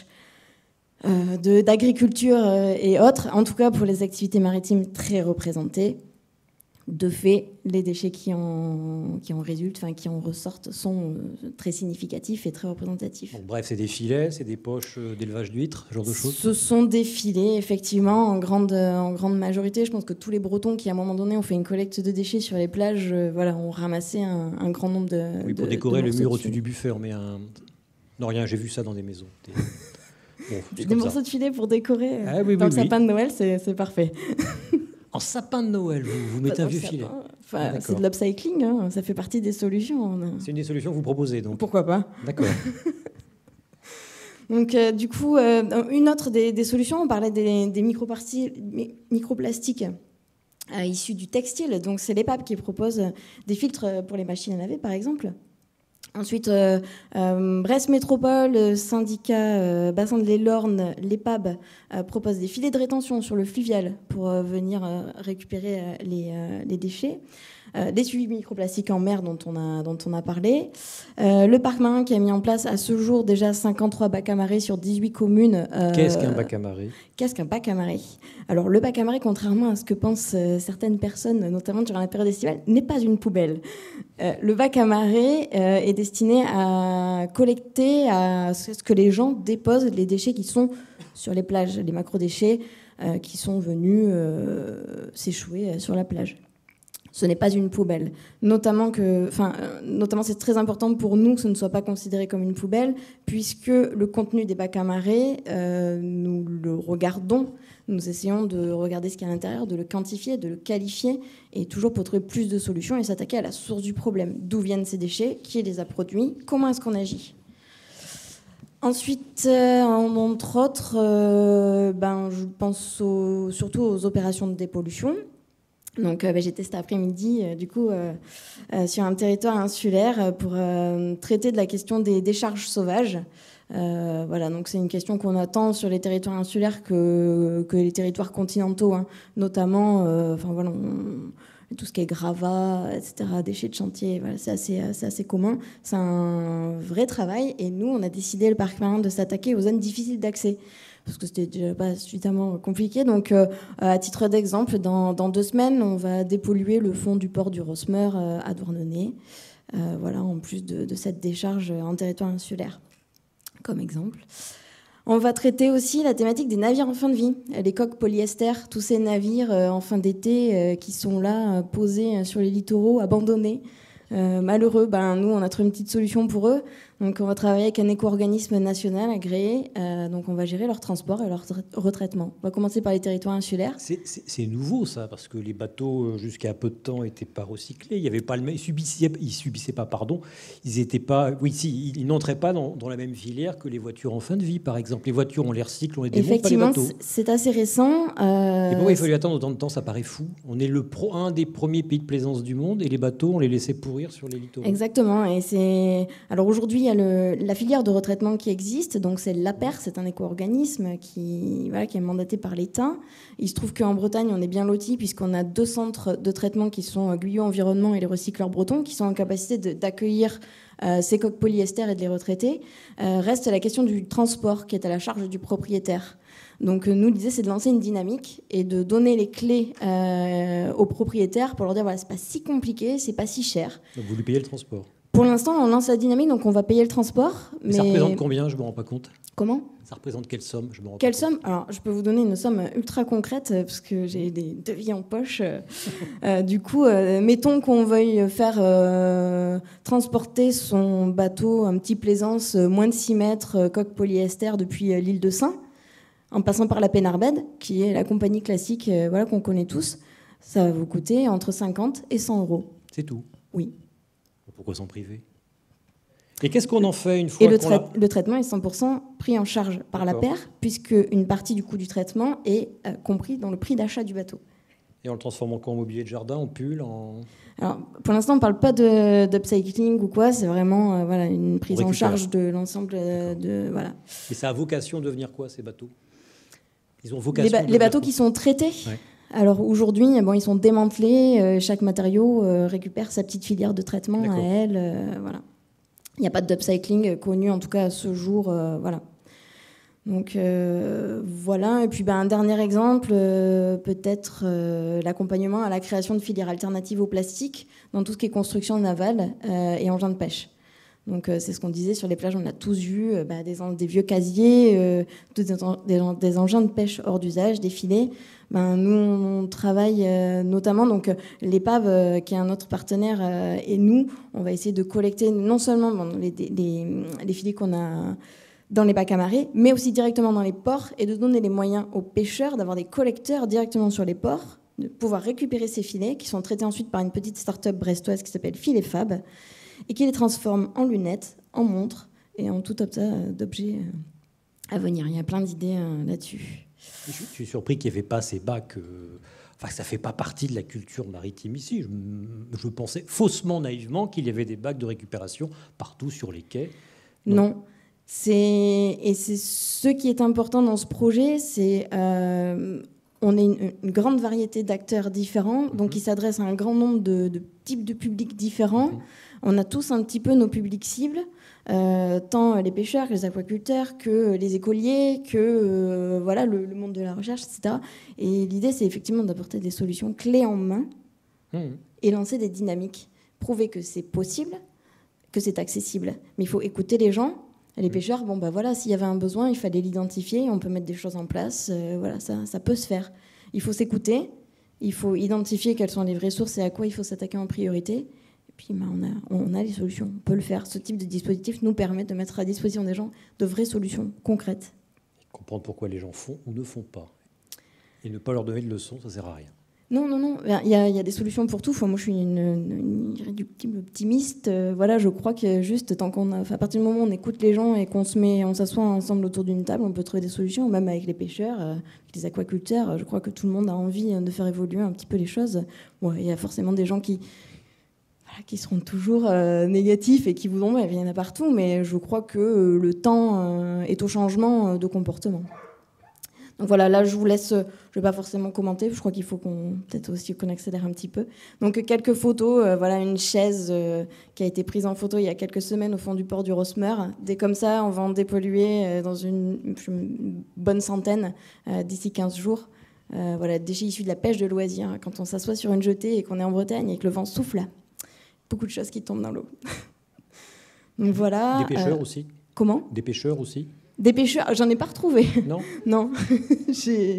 d'agriculture et autres. En tout cas, pour les activités maritimes, très représentées. de fait, les déchets qui en résultent, enfin qui en ressortent, sont très significatifs et très représentatifs. Donc, bref, c'est des filets, c'est des poches d'élevage d'huîtres, ce genre de choses. Ce sont des filets, effectivement, en grande majorité. Je pense que tous les Bretons qui, à un moment donné, ont fait une collecte de déchets sur les plages, ont ramassé un grand nombre de. Oui, pour décorer le mur au-dessus du buffet, on met un. Non, rien, j'ai vu ça dans des maisons. Bon, des morceaux de filet pour décorer le sapin de Noël, c'est parfait. En sapin de Noël, vous mettez un vieux filet. Enfin, c'est de l'upcycling, hein, ça fait partie des solutions. C'est une des solutions que vous proposez, donc. Pourquoi pas. D'accord. Donc, du coup, une autre des solutions, on parlait des microplastiques issus du textile. Donc, c'est l'EPAP qui propose des filtres pour les machines à laver, par exemple. Ensuite, Brest Métropole, syndicat Bassin de l'Elorne, l'EPAB, propose des filets de rétention sur le fluvial pour venir récupérer les déchets. Les suivis microplastiques en mer dont on a parlé. Le parc marin qui a mis en place à ce jour déjà 53 bacs à marée sur 18 communes. Qu'est-ce qu'un bac à marée ? Qu'est-ce qu'un bac à marée ? Alors le bac à marée, contrairement à ce que pensent certaines personnes, notamment durant la période estivale, n'est pas une poubelle. Le bac à marée est destiné à collecter à ce que les gens déposent les déchets qui sont sur les plages, les macrodéchets qui sont venus s'échouer sur la plage. Ce n'est pas une poubelle. Notamment, c'est très important pour nous que ce ne soit pas considéré comme une poubelle, puisque le contenu des bacs à marée, nous le regardons, nous essayons de regarder ce qu'il y a à l'intérieur, de le quantifier, de le qualifier, et toujours pour trouver plus de solutions et s'attaquer à la source du problème. D'où viennent ces déchets ? Qui les a produits ? Comment est-ce qu'on agit ? Ensuite, entre autres, je pense surtout aux opérations de dépollution. Donc, j'étais cet après-midi, sur un territoire insulaire pour traiter de la question des décharges sauvages. Donc c'est une question qu'on attend sur les territoires insulaires que les territoires continentaux, hein. Notamment, tout ce qui est gravats, etc., déchets de chantier, voilà, c'est assez commun. C'est un vrai travail, et nous, on a décidé, le parc marin, de s'attaquer aux zones difficiles d'accès, parce que c'était déjà pas suffisamment compliqué. Donc, à titre d'exemple, dans 2 semaines, on va dépolluer le fond du port du Rosmer à Douarnenez, en plus de cette décharge en territoire insulaire, comme exemple. On va traiter aussi la thématique des navires en fin de vie, les coques polyester, tous ces navires en fin d'été qui sont là, posés sur les littoraux, abandonnés. Malheureux, nous, on a trouvé une petite solution pour eux. Donc, on va travailler avec un éco-organisme national agréé. Donc, on va gérer leur transport et leur retraitement. On va commencer par les territoires insulaires. C'est nouveau, ça, parce que les bateaux, jusqu'à peu de temps, n'étaient pas recyclés. Il y avait pas ils subissaient pas, pardon. Ils n'entraient pas dans la même filière que les voitures en fin de vie, par exemple. Les voitures, on les recycle, on les démonte, pas les bateaux. Effectivement, c'est assez récent. Et pourquoi il fallu attendre autant de temps ? Ça paraît fou. On est un des premiers pays de plaisance du monde, et les bateaux, on les laissait pourrir sur les littoraux. Exactement. Alors aujourd'hui, il y a la filière de retraitement qui existe. Donc c'est l'APER, c'est un éco-organisme qui est mandaté par l'État. Il se trouve qu'en Bretagne, on est bien lotis puisqu'on a 2 centres de traitement qui sont Guyot Environnement et les recycleurs bretons, qui sont en capacité d'accueillir ces coques polyester et de les retraiter. Reste la question du transport qui est à la charge du propriétaire. Donc nous, l'idée, c'est de lancer une dynamique et de donner les clés aux propriétaires pour leur dire, voilà, c'est pas si compliqué, c'est pas si cher. Donc vous lui payez le transport ? Pour l'instant, on lance la dynamique, donc on va payer le transport. Mais ça représente combien ? Je me rends pas compte. Comment ? Ça représente quelle somme ? Je me rends Quelle pas somme ? compte. Alors, je peux vous donner une somme ultra concrète, parce que j'ai des devis en poche. Mettons qu'on veuille faire transporter son bateau, un petit plaisance, moins de 6 mètres, coque polyester, depuis l'île de Saint, en passant par la Pénarbed, qui est la compagnie classique qu'on connaît tous. Ça va vous coûter entre 50 et 100 euros. C'est tout ? Oui. Pourquoi s'en priver ? Et qu'est-ce qu'on en fait une fois Et le traitement est 100% pris en charge par l'APER, puisque une partie du coût du traitement est compris dans le prix d'achat du bateau. Et on le transforme en quoi ? En mobilier de jardin, en pull, Alors, pour l'instant, on ne parle pas d'upcycling ou quoi, c'est vraiment une prise en charge de l'ensemble Voilà. Et ça a vocation de devenir quoi, ces bateaux ? Ils ont vocation les bateaux qui sont traités. Ouais. Alors aujourd'hui, ils sont démantelés, chaque matériau récupère sa petite filière de traitement à elle. Voilà. Il n'y a pas d'upcycling connu, en tout cas à ce jour. Voilà. Donc voilà, et puis un dernier exemple, peut-être l'accompagnement à la création de filières alternatives au plastique dans tout ce qui est construction navale et engins de pêche. Donc c'est ce qu'on disait sur les plages, on a tous vu des vieux casiers, des engins de pêche hors d'usage, des filets. Nous on travaille notamment, donc l'épave qui est un autre partenaire et nous, on va essayer de collecter non seulement les filets qu'on a dans les bacs à marée, mais aussi directement dans les ports et de donner les moyens aux pêcheurs d'avoir des collecteurs directement sur les ports, de pouvoir récupérer ces filets qui sont traités ensuite par une petite start-up brestoise qui s'appelle Filet Fab et qui les transforme en lunettes, en montres et en tout tas d'objets à venir. Il y a plein d'idées là-dessus. Je suis surpris qu'il n'y avait pas ces bacs... Enfin, ça ne fait pas partie de la culture maritime ici. Je pensais faussement, naïvement, qu'il y avait des bacs de récupération partout sur les quais. Non. C'est ce qui est important dans ce projet, c'est on a une grande variété d'acteurs différents, donc qui s'adressent à un grand nombre de types de publics différents. On a tous un petit peu nos publics cibles, tant les pêcheurs que les aquaculteurs, que les écoliers, que le monde de la recherche, etc. Et l'idée, c'est effectivement d'apporter des solutions clés en main et lancer des dynamiques, prouver que c'est possible, que c'est accessible. Mais il faut écouter les gens. Les pêcheurs, s'il y avait un besoin, il fallait l'identifier, on peut mettre des choses en place, ça peut se faire. Il faut s'écouter, il faut identifier quelles sont les vraies sources et à quoi il faut s'attaquer en priorité. Et puis on a les solutions, on peut le faire. Ce type de dispositif nous permet de mettre à disposition des gens de vraies solutions concrètes. Comprendre pourquoi les gens font ou ne font pas. Et ne pas leur donner de leçons, ça ne sert à rien. Non. Il y a des solutions pour tout. Moi, je suis une irréductible optimiste. Je crois que juste à partir du moment où on écoute les gens et on s'assoit ensemble autour d'une table, on peut trouver des solutions, même avec les pêcheurs, avec les aquaculteurs. Je crois que tout le monde a envie de faire évoluer un petit peu les choses. Il y a forcément des gens qui seront toujours négatifs et qui voudront, il y en a partout, mais je crois que le temps est au changement de comportement. Donc voilà, là je vous laisse, je ne vais pas forcément commenter, je crois qu'il faut qu'on accélère un petit peu. Donc quelques photos, une chaise qui a été prise en photo il y a quelques semaines au fond du port du Rosmer. Dès comme ça, on va en dépolluer dans une bonne centaine d'ici 15 jours. Déchets issus de la pêche de loisirs. Quand on s'assoit sur une jetée et qu'on est en Bretagne et que le vent souffle, beaucoup de choses qui tombent dans l'eau. Donc voilà. Des pêcheurs aussi. Comment ? Des pêcheurs aussi. Des pêcheurs, j'en ai pas retrouvé. Non. Non, j'ai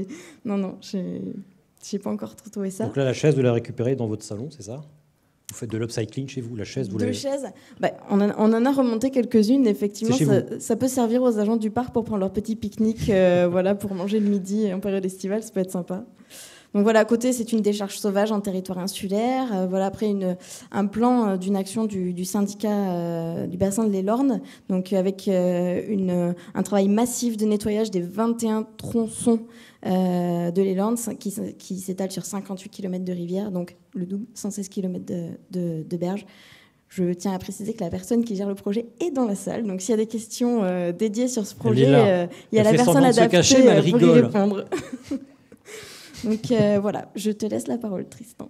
pas encore trouvé ça. Donc là, la chaise, vous la récupérez dans votre salon, c'est ça ? Vous faites de l'upcycling chez vous, la chaise, vous Deux chaises. On en a remonté quelques-unes, effectivement. Ça peut servir aux agents du parc pour prendre leur petit pique-nique, pour manger le midi en période estivale, ça peut être sympa. Donc à côté, c'est une décharge sauvage en territoire insulaire. Après, un plan d'une action du syndicat du bassin de l'Elorn, donc avec un travail massif de nettoyage des 21 tronçons de l'Elorn qui s'étale sur 58 km de rivière, donc le double, 116 km de berge. Je tiens à préciser que la personne qui gère le projet est dans la salle. Donc s'il y a des questions dédiées sur ce projet, il y a la personne adaptée pour y répondre. Donc je te laisse la parole, Tristan.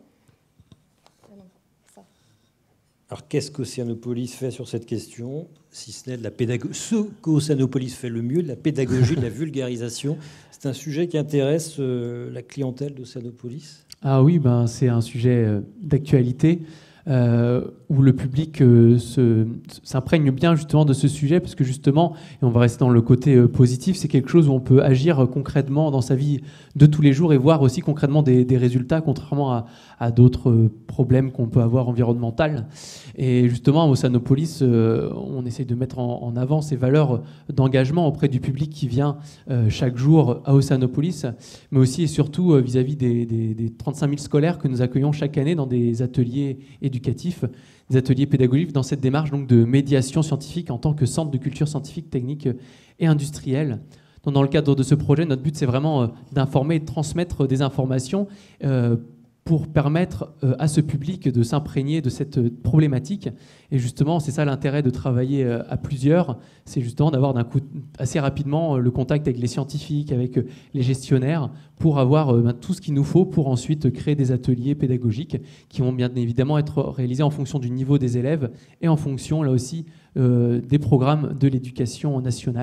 Alors qu'est-ce qu'Océanopolis fait sur cette question, si ce n'est de la pédagogie ? Ce qu'Océanopolis fait le mieux, de la pédagogie, de la vulgarisation. C'est un sujet qui intéresse la clientèle d'Océanopolis ? Ah oui, c'est un sujet d'actualité. Où le public s'imprègne bien justement de ce sujet, parce que justement, et on va rester dans le côté positif, c'est quelque chose où on peut agir concrètement dans sa vie de tous les jours et voir aussi concrètement des résultats, contrairement à d'autres problèmes qu'on peut avoir environnementaux. Et justement, à Océanopolis, on essaye de mettre en avant ces valeurs d'engagement auprès du public qui vient chaque jour à Océanopolis, mais aussi et surtout vis-à-vis des 35 000 scolaires que nous accueillons chaque année dans des ateliers éducatifs, des ateliers pédagogiques, dans cette démarche donc de médiation scientifique en tant que centre de culture scientifique, technique et industrielle. Donc, dans le cadre de ce projet, notre but, c'est vraiment d'informer et de transmettre des informations pour permettre à ce public de s'imprégner de cette problématique. Et justement, c'est ça l'intérêt de travailler à plusieurs, c'est justement d'avoir d'un coup assez rapidement le contact avec les scientifiques, avec les gestionnaires, pour avoir tout ce qu'il nous faut pour ensuite créer des ateliers pédagogiques qui vont bien évidemment être réalisés en fonction du niveau des élèves et en fonction, là aussi, des programmes de l'éducation nationale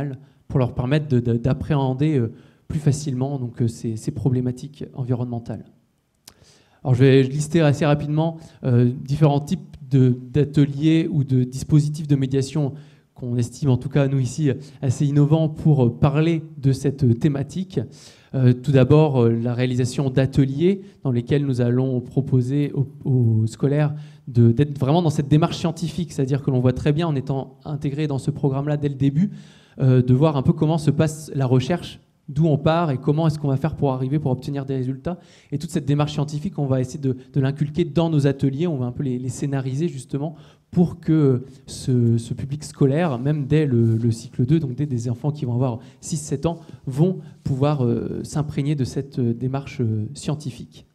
pour leur permettre d'appréhender plus facilement donc, ces problématiques environnementales. Alors, je vais lister assez rapidement différents types d'ateliers ou de dispositifs de médiation qu'on estime, en tout cas nous ici, assez innovants pour parler de cette thématique. Tout d'abord, la réalisation d'ateliers dans lesquels nous allons proposer aux scolaires d'être vraiment dans cette démarche scientifique, c'est-à-dire que l'on voit très bien, en étant intégré dans ce programme-là dès le début, de voir un peu comment se passe la recherche, d'où on part et comment est-ce qu'on va faire pour arriver, pour obtenir des résultats. Et toute cette démarche scientifique, on va essayer de l'inculquer dans nos ateliers, on va un peu les scénariser justement pour que ce public scolaire, même dès le cycle 2, donc dès des enfants qui vont avoir 6-7 ans, vont pouvoir s'imprégner de cette démarche scientifique.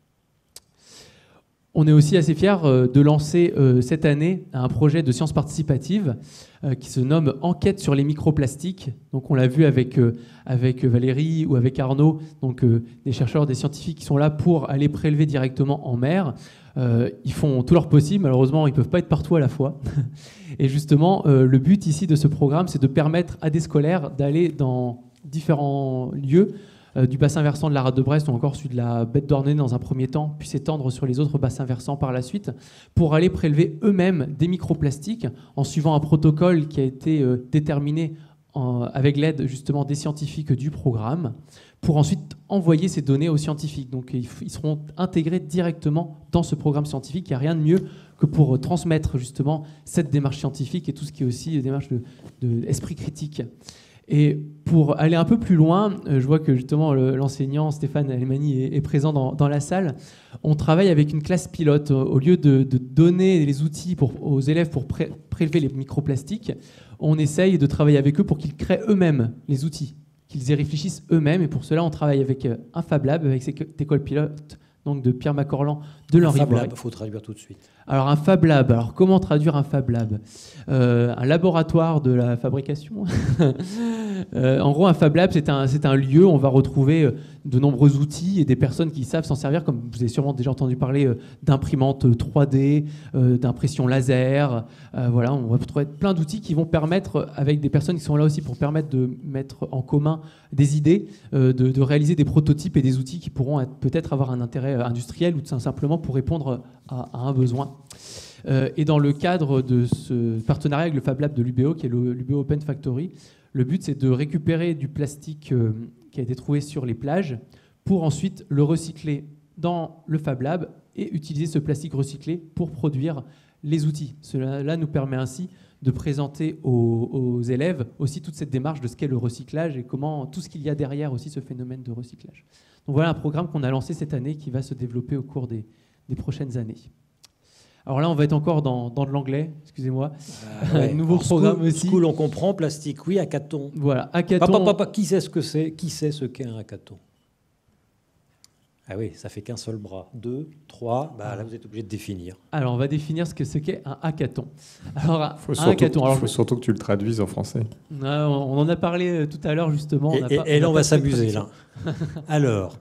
On est aussi assez fiers de lancer cette année un projet de sciences participatives qui se nomme Enquête sur les microplastiques. Donc on l'a vu avec Valérie ou avec Arnaud, donc des chercheurs, des scientifiques qui sont là pour aller prélever directement en mer. Ils font tout leur possible, malheureusement ils ne peuvent pas être partout à la fois. Et justement, le but ici de ce programme, c'est de permettre à des scolaires d'aller dans différents lieux du bassin versant de la rade de Brest ou encore celui de la baie de Douarnenez dans un premier temps, puis s'étendre sur les autres bassins versants par la suite, pour aller prélever eux-mêmes des microplastiques en suivant un protocole qui a été déterminé avec l'aide justement des scientifiques du programme, pour ensuite envoyer ces données aux scientifiques. Donc ils seront intégrés directement dans ce programme scientifique. Il n'y a rien de mieux que pour transmettre justement cette démarche scientifique et tout ce qui est aussi une démarche d'esprit critique. Et pour aller un peu plus loin, je vois que justement l'enseignant Stéphane Alemani est présent dans la salle. On travaille avec une classe pilote. Au lieu de donner les outils aux élèves pour prélever les microplastiques, on essaye de travailler avec eux pour qu'ils créent eux-mêmes les outils, qu'ils y réfléchissent eux-mêmes. Et pour cela, on travaille avec un Fab Lab, avec cette école pilote donc de Pierre Macorlan de Henri Bois. Il faut traduire tout de suite. Alors un Fab Lab, alors comment traduire un Fab Lab ? Un laboratoire de la fabrication. En gros, un Fab Lab, c'est un lieu où on va retrouver de nombreux outils et des personnes qui savent s'en servir, comme vous avez sûrement déjà entendu parler d'imprimantes 3D, d'impression laser. Voilà, on va retrouver plein d'outils qui vont permettre, avec des personnes qui sont là aussi pour permettre de mettre en commun des idées, de réaliser des prototypes et des outils qui pourront peut-être avoir un intérêt industriel ou tout simplement pour répondre à un besoin. Et dans le cadre de ce partenariat avec le Fab Lab de l'UBO, qui est l'UBO Open Factory, le but c'est de récupérer du plastique qui a été trouvé sur les plages pour ensuite le recycler dans le Fab Lab et utiliser ce plastique recyclé pour produire les outils. Cela nous permet ainsi de présenter aux élèves aussi toute cette démarche de ce qu'est le recyclage et comment tout ce qu'il y a derrière aussi ce phénomène de recyclage. Donc voilà un programme qu'on a lancé cette année qui va se développer au cours des prochaines années. Alors là, on va être encore dans de l'anglais, excusez-moi. Ouais. Nouveau programme aussi. School, on comprend, plastique, oui, hackathon. Voilà, hackathon. Qui sait ce que c'est ? Qui sait ce qu'est un hackathon ? Ah oui, ça fait qu'un seul bras. 2, 3, là vous êtes obligé de définir. Alors on va définir ce qu'est un hackathon. Alors, il faut surtout que tu le traduises en français. On en a parlé tout à l'heure justement. Et là on va s'amuser là. Alors,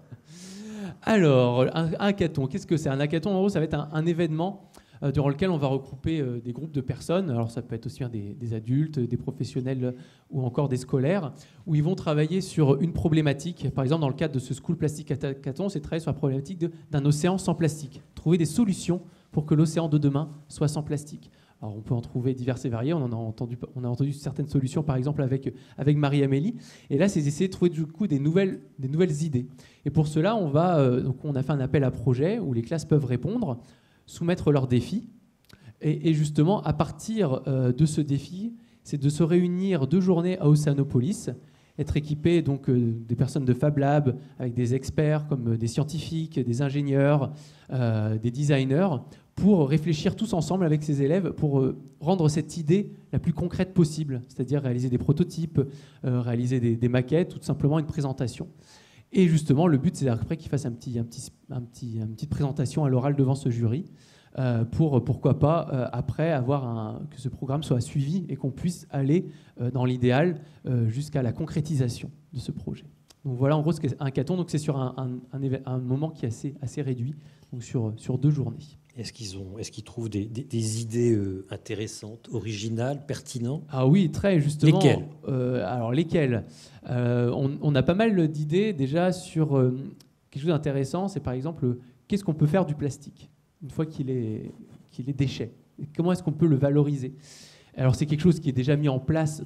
un hackathon, qu'est-ce que c'est ? Un hackathon, en gros, ça va être un événement durant lequel on va regrouper des groupes de personnes. Alors ça peut être aussi des adultes, des professionnels ou encore des scolaires, où ils vont travailler sur une problématique. Par exemple, dans le cadre de ce School Plastic Hackathon, c'est de travailler sur la problématique d'un océan sans plastique. Trouver des solutions pour que l'océan de demain soit sans plastique. Alors on peut en trouver divers et variés. On a entendu certaines solutions, par exemple avec Marie-Amélie. Et là, c'est d'essayer de trouver du coup des nouvelles idées. Et pour cela, on a fait un appel à projet où les classes peuvent répondre, soumettre leurs défis. Et justement, à partir de ce défi, c'est de se réunir 2 journées à Océanopolis, être équipé donc des personnes de Fab Lab, avec des experts comme des scientifiques, des ingénieurs, des designers, pour réfléchir tous ensemble avec ces élèves pour rendre cette idée la plus concrète possible, c'est-à-dire réaliser des prototypes, réaliser des maquettes, ou tout simplement une présentation. Et justement, le but, c'est après qu'ils fassent une petite présentation à l'oral devant ce jury, pour, pourquoi pas, après, que ce programme soit suivi et qu'on puisse aller, dans l'idéal, jusqu'à la concrétisation de ce projet. Donc voilà en gros ce qu'est un hackathon. Donc c'est sur un moment qui est assez réduit, donc sur 2 journées. Est-ce qu'ils trouvent des idées intéressantes, originales, pertinentes? Ah oui, très justement. Lesquelles? Alors lesquelles? On a pas mal d'idées déjà sur quelque chose d'intéressant. C'est par exemple, qu'est-ce qu'on peut faire du plastique une fois qu'il est déchet? Comment est-ce qu'on peut le valoriser? Alors c'est quelque chose qui est déjà mis en place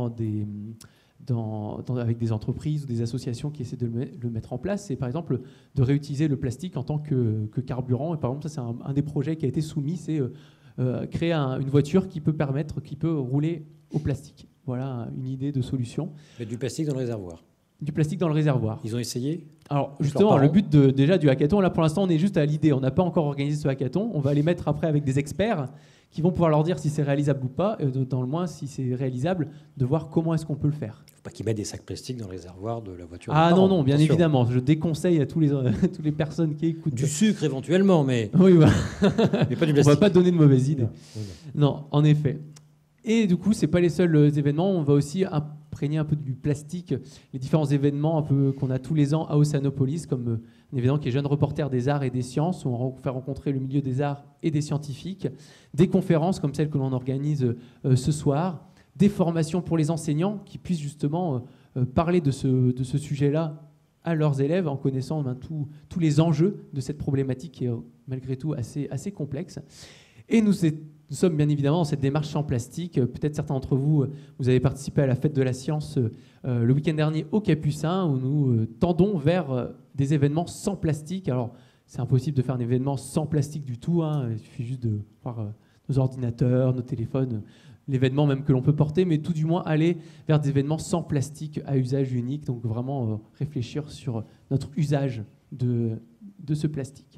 avec des entreprises ou des associations qui essaient de le mettre en place. C'est par exemple de réutiliser le plastique en tant que carburant. Et par exemple, ça c'est un des projets qui a été soumis, c'est créer une voiture qui peut rouler au plastique. Voilà une idée de solution. Mais du plastique dans le réservoir. Du plastique dans le réservoir. Ils ont essayé? Alors justement, le but déjà du hackathon, là pour l'instant on est juste à l'idée, on n'a pas encore organisé ce hackathon, on va les mettre après avec des experts qui vont pouvoir leur dire si c'est réalisable ou pas, et dans le moins si c'est réalisable, de voir comment est-ce qu'on peut le faire. Il ne faut pas qu'ils mettent des sacs plastiques dans le réservoir de la voiture. Ah non, bien évidemment, je déconseille à toutes les personnes qui écoutent. Du sucre éventuellement, mais, oui, voilà. Mais pas du plastique. On ne va pas donner de mauvaises idées. Non, en effet. Et du coup, ce n'est pas les seuls événements, on va aussi imprégner un peu du plastique, les différents événements un peu qu'on a tous les ans à Océanopolis, comme un événement qui est Jeunes Reporters des Arts et des Sciences, où on fait rencontrer le milieu des arts et des scientifiques, des conférences comme celle que l'on organise ce soir, des formations pour les enseignants qui puissent justement parler de ce sujet-là à leurs élèves en connaissant tous les enjeux de cette problématique qui est malgré tout assez complexe. Et nous sommes bien évidemment dans cette démarche sans plastique. Peut-être certains d'entre vous, vous avez participé à la fête de la science le week-end dernier au Capucin, où nous tendons vers des événements sans plastique. Alors, c'est impossible de faire un événement sans plastique du tout. Il suffit juste de voir nos ordinateurs, nos téléphones, l'événement même que l'on peut porter, mais tout du moins aller vers des événements sans plastique à usage unique. Donc vraiment réfléchir sur notre usage de ce plastique.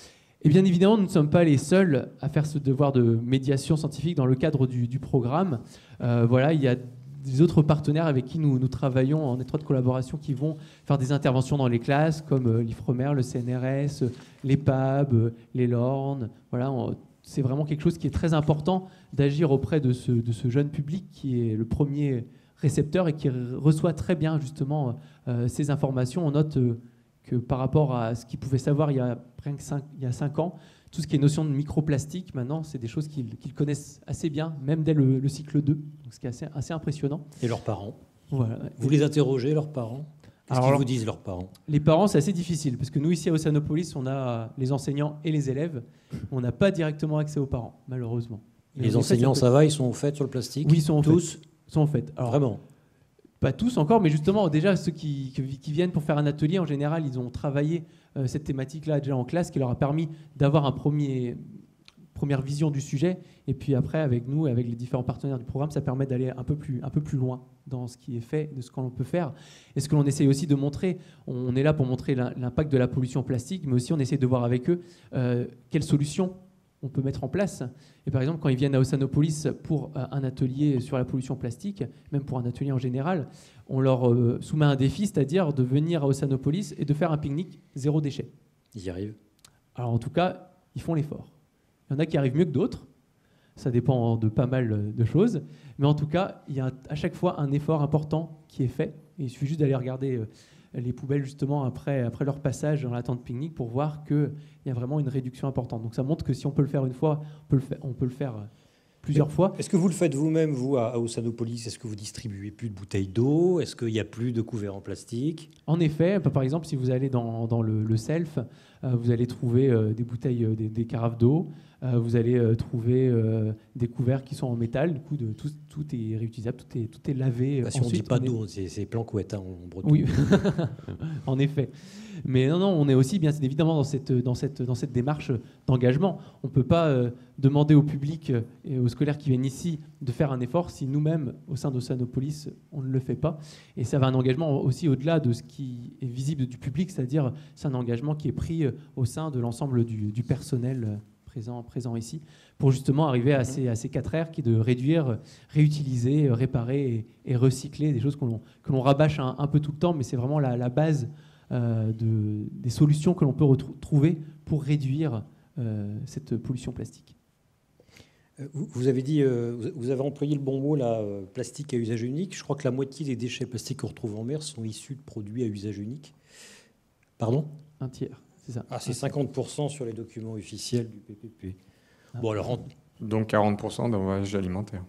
Et bien évidemment, nous ne sommes pas les seuls à faire ce devoir de médiation scientifique dans le cadre du programme. Voilà, il y a des autres partenaires avec qui nous travaillons en étroite collaboration qui vont faire des interventions dans les classes, comme l'IFREMER, le CNRS, l'EPAB, les LORN. Voilà, c'est vraiment quelque chose qui est très important d'agir auprès de ce jeune public qui est le premier récepteur et qui reçoit très bien justement ces informations. On note que par rapport à ce qu'ils pouvaient savoir il y a 5 ans, tout ce qui est notion de microplastique, maintenant, c'est des choses qu'ils connaissent assez bien, même dès le cycle 2, donc ce qui est assez impressionnant. Et leurs parents? Voilà. Vous les interrogez, leurs parents? Qu'est-ce qu'ils vous disent, leurs parents? Les parents, c'est assez difficile, parce que nous, ici à Océanopolis, on a les enseignants et les élèves. On n'a pas directement accès aux parents, malheureusement. Les enseignants, ça va? Ils sont au fait sur le plastique? Oui, ils sont au fait. Tous? Ils sont au fait. Alors, vraiment? Pas tous encore, mais justement, déjà, ceux qui viennent pour faire un atelier, en général, ils ont travaillé cette thématique-là déjà en classe, qui leur a permis d'avoir une première vision du sujet. Et puis après, avec nous, avec les différents partenaires du programme, ça permet d'aller un peu plus loin dans ce qui est fait, de ce qu'on peut faire. Et ce que l'on essaye aussi de montrer, on est là pour montrer l'impact de la pollution plastique, mais aussi on essaie de voir avec eux quelles solutions on peut mettre en place. Et par exemple, quand ils viennent à Océanopolis pour un atelier sur la pollution plastique, même pour un atelier en général, on leur soumet un défi, c'est-à-dire de venir à Océanopolis et de faire un pique-nique zéro déchet. Ils y arrivent? Alors en tout cas, ils font l'effort. Il y en a qui arrivent mieux que d'autres, ça dépend de pas mal de choses, mais en tout cas, il y a à chaque fois un effort important qui est fait. Et il suffit juste d'aller regarder les poubelles justement après leur passage dans la tente pique-nique pour voir qu'il y a vraiment une réduction importante. Donc ça montre que si on peut le faire une fois, on peut le faire plusieurs fois. Est-ce que vous le faites vous-même, vous, à Océanopolis? Est-ce que vous distribuez plus de bouteilles d'eau? Est-ce qu'il n'y a plus de couverts en plastique? En effet, par exemple, si vous allez dans le self, vous allez trouver des bouteilles, des carafes d'eau. Vous allez trouver des couverts qui sont en métal. Du coup, tout est réutilisable, tout est lavé. Si on ne dit pas d'eau, c'est planquette en breton. Oui, en effet. Mais non, on est aussi bien évidemment dans cette démarche d'engagement. On ne peut pas demander au public et aux scolaires qui viennent ici de faire un effort si nous-mêmes, au sein d'Océanopolis, on ne le fait pas. Et ça va un engagement aussi au-delà de ce qui est visible du public, c'est-à-dire c'est un engagement qui est pris au sein de l'ensemble du personnel présent ici, pour justement arriver à ces 4 R qui est de réduire, réutiliser, réparer et recycler, des choses que l'on rabâche un peu tout le temps, mais c'est vraiment la base des solutions que l'on peut trouver pour réduire cette pollution plastique. Vous avez dit, vous avez employé le bon mot, là, plastique à usage unique. Je crois que la moitié des déchets plastiques qu'on retrouve en mer sont issus de produits à usage unique. Pardon ? Un tiers, c'est ça. Ah, c'est 50% sur les documents officiels du PPP. Bon, alors, Donc 40% d'emballage alimentaire.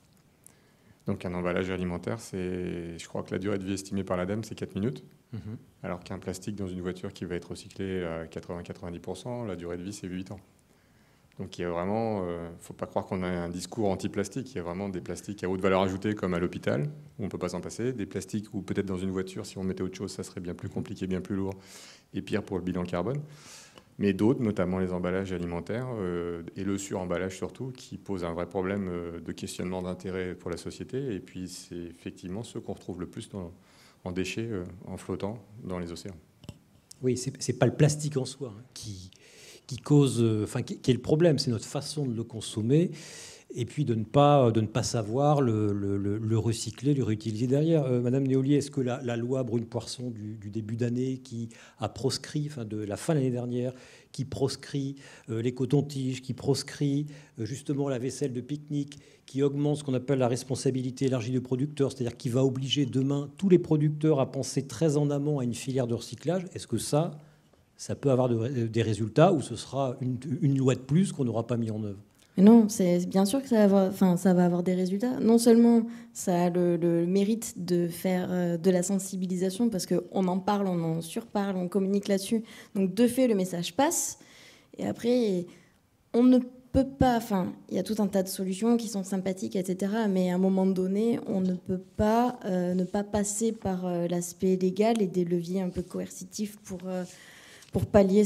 Donc un emballage alimentaire, je crois que la durée de vie estimée par l'ADEME, c'est 4 minutes. Alors qu'un plastique dans une voiture qui va être recyclé à 80-90%, la durée de vie, c'est 8 ans. Donc il y a vraiment, il ne faut pas croire qu'on a un discours anti-plastique. Il y a vraiment des plastiques à haute valeur ajoutée, comme à l'hôpital, où on ne peut pas s'en passer. Des plastiques où peut-être dans une voiture, si on mettait autre chose, ça serait bien plus compliqué, bien plus lourd, et pire pour le bilan carbone. Mais d'autres, notamment les emballages alimentaires et le suremballage surtout, qui pose un vrai problème de questionnement d'intérêt pour la société. Et puis c'est effectivement ceux qu'on retrouve le plus en déchets, en flottant dans les océans. Oui, c'est pas le plastique en soi qui cause, qui est le problème, c'est notre façon de le consommer et puis de ne pas savoir le recycler, le réutiliser derrière. Madame Néolier, est-ce que la loi Brune-Poirson du début d'année qui a proscrit, de la fin de l'année dernière, qui proscrit les cotons-tiges, qui proscrit justement la vaisselle de pique-nique, qui augmente ce qu'on appelle la responsabilité élargie du producteur, c'est-à-dire qui va obliger demain tous les producteurs à penser très en amont à une filière de recyclage, est-ce que ça peut avoir des résultats ou ce sera une loi de plus qu'on n'aura pas mis en œuvre? Mais non, c'est bien sûr que ça va avoir des résultats. Non seulement ça a le mérite de faire de la sensibilisation, parce qu'on en parle, on en surparle, on communique là-dessus. Donc de fait, le message passe. Et après, on ne peut pas... il y a tout un tas de solutions qui sont sympathiques, etc. Mais à un moment donné, on ne peut pas ne pas passer par l'aspect légal et des leviers un peu coercitifs pour pallier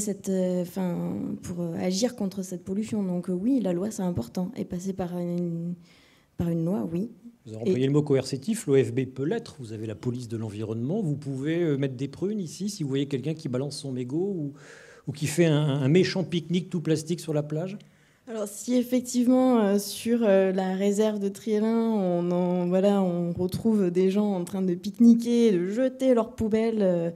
pour agir contre cette pollution. Donc oui, la loi, c'est important. Et passer par une loi, oui. Vous avez employé le mot coercitif, l'OFB peut l'être. Vous avez la police de l'environnement. Vous pouvez mettre des prunes ici si vous voyez quelqu'un qui balance son mégot ou qui fait un méchant pique-nique tout plastique sur la plage. Alors si effectivement sur la réserve de Triélin, on retrouve des gens en train de pique-niquer, de jeter leurs poubelles,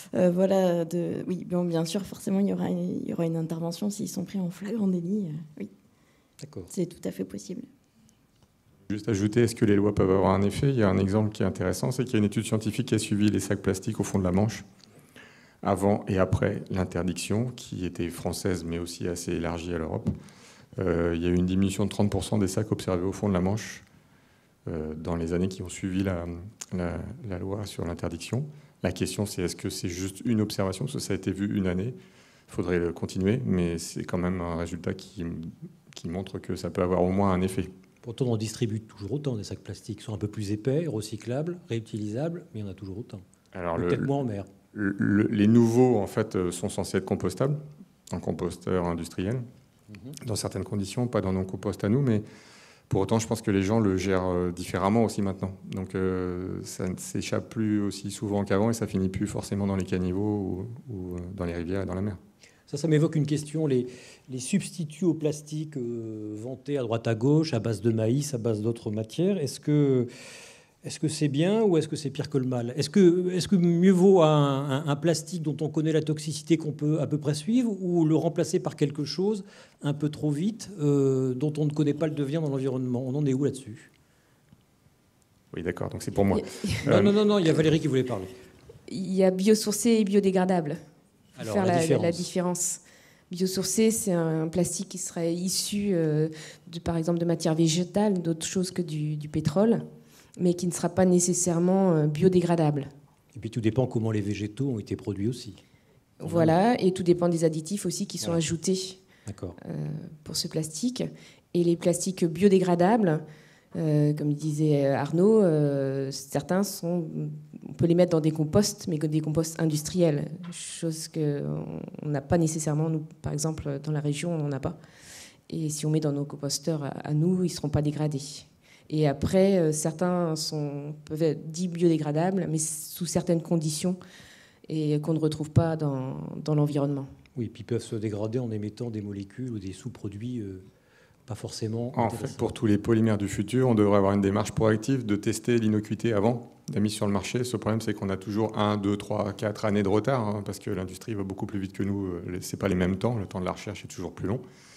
oui, bien sûr, forcément il y aura une intervention s'ils sont pris en flagrant délit. Oui, d'accord. C'est tout à fait possible. Juste ajouter, est-ce que les lois peuvent avoir un effet? Il y a un exemple qui est intéressant, c'est qu'il y a une étude scientifique qui a suivi les sacs plastiques au fond de la Manche, avant et après l'interdiction, qui était française mais aussi assez élargie à l'Europe. Il y a eu une diminution de 30% des sacs observés au fond de la Manche dans les années qui ont suivi la loi sur l'interdiction. La question, c'est est-ce que c'est juste une observation? Parce que ça a été vu une année. Il faudrait le continuer, mais c'est quand même un résultat qui montre que ça peut avoir au moins un effet. Pourtant, on distribue toujours autant des sacs plastiques. Ils sont un peu plus épais, recyclables, réutilisables, mais il y en a toujours autant. Alors, peut-être moins en mer. Les nouveaux, en fait, sont censés être compostables en composteur industriel. Dans certaines conditions, pas dans nos composts à nous, mais pour autant, je pense que les gens le gèrent différemment aussi maintenant. Donc, ça ne s'échappe plus aussi souvent qu'avant et ça finit plus forcément dans les caniveaux ou dans les rivières et dans la mer. Ça m'évoque une question. Les substituts au plastique vantés à droite à gauche, à base de maïs, à base d'autres matières, est-ce que c'est bien ou est-ce que c'est pire que le mal? Est-ce que mieux vaut un plastique dont on connaît la toxicité qu'on peut à peu près suivre ou le remplacer par quelque chose un peu trop vite dont on ne connaît pas le devenir dans l'environnement? On en est où là-dessus? Oui, d'accord, donc c'est pour moi. Non, il y a Valérie qui voulait parler. Il y a biosourcé et biodégradable. Alors, faire la différence. Biosourcé, c'est un plastique qui serait issu, par exemple, de matières végétales, d'autres choses que du pétrole, mais qui ne sera pas nécessairement biodégradable. Et puis tout dépend comment les végétaux ont été produits aussi. Voilà, et tout dépend des additifs aussi qui sont ajoutés pour ce plastique. Et les plastiques biodégradables, comme disait Arnaud, certains on peut les mettre dans des composts, mais des composts industriels, chose qu'on n'a pas nécessairement, nous, par exemple, dans la région, on n'en a pas. Et si on met dans nos composteurs à nous, ils ne seront pas dégradés. Et après, certains peuvent être dits biodégradables, mais sous certaines conditions et qu'on ne retrouve pas dans l'environnement. Oui, puis ils peuvent se dégrader en émettant des molécules ou des sous-produits pas forcément En fait, pour tous les polymères du futur, on devrait avoir une démarche proactive de tester l'innocuité avant la mise sur le marché. Ce problème, c'est qu'on a toujours 1, 2, 3, 4 années de retard, parce que l'industrie va beaucoup plus vite que nous. Ce n'est pas les mêmes temps. Le temps de la recherche est toujours plus long.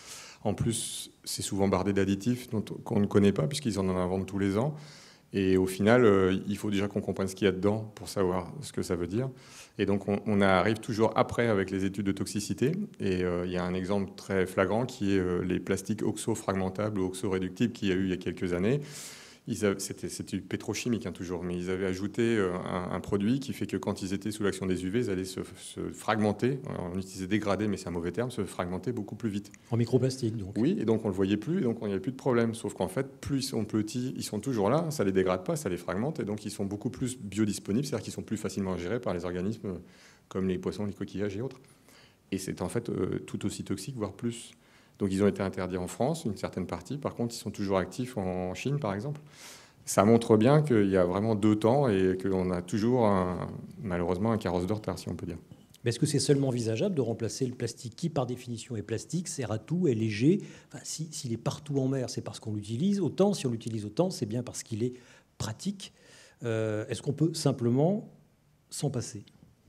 En plus, c'est souvent bardé d'additifs qu'on ne connaît pas, puisqu'ils en inventent tous les ans. Et au final, il faut déjà qu'on comprenne ce qu'il y a dedans pour savoir ce que ça veut dire. Et donc, on arrive toujours après avec les études de toxicité. Et il y a un exemple très flagrant qui est les plastiques oxo-fragmentables ou oxo-réductibles qu'il y a eu il y a quelques années. C'était pétrochimique toujours, mais ils avaient ajouté un produit qui fait que quand ils étaient sous l'action des UV, ils allaient se fragmenter. On utilisait dégradé, mais c'est un mauvais terme, se fragmenter beaucoup plus vite. En microplastique, donc. Oui, et donc on ne le voyait plus, et donc il n'y avait plus de problème. Sauf qu'en fait, plus ils sont petits, ils sont toujours là, ça ne les dégrade pas, ça les fragmente, et donc ils sont beaucoup plus biodisponibles, c'est-à-dire qu'ils sont plus facilement gérés par les organismes comme les poissons, les coquillages et autres. Et c'est en fait tout aussi toxique, voire plus. Donc ils ont été interdits en France, une certaine partie. Par contre, ils sont toujours actifs en Chine, par exemple. Ça montre bien qu'il y a vraiment deux temps et qu'on a toujours, malheureusement, un carrosse de retard, si on peut dire. Mais est-ce que c'est seulement envisageable de remplacer le plastique qui, par définition, est plastique, sert à tout, est léger? Enfin, s'il est partout en mer, c'est parce qu'on l'utilise autant. Si on l'utilise autant, c'est bien parce qu'il est pratique. Est-ce qu'on peut simplement s'en passer?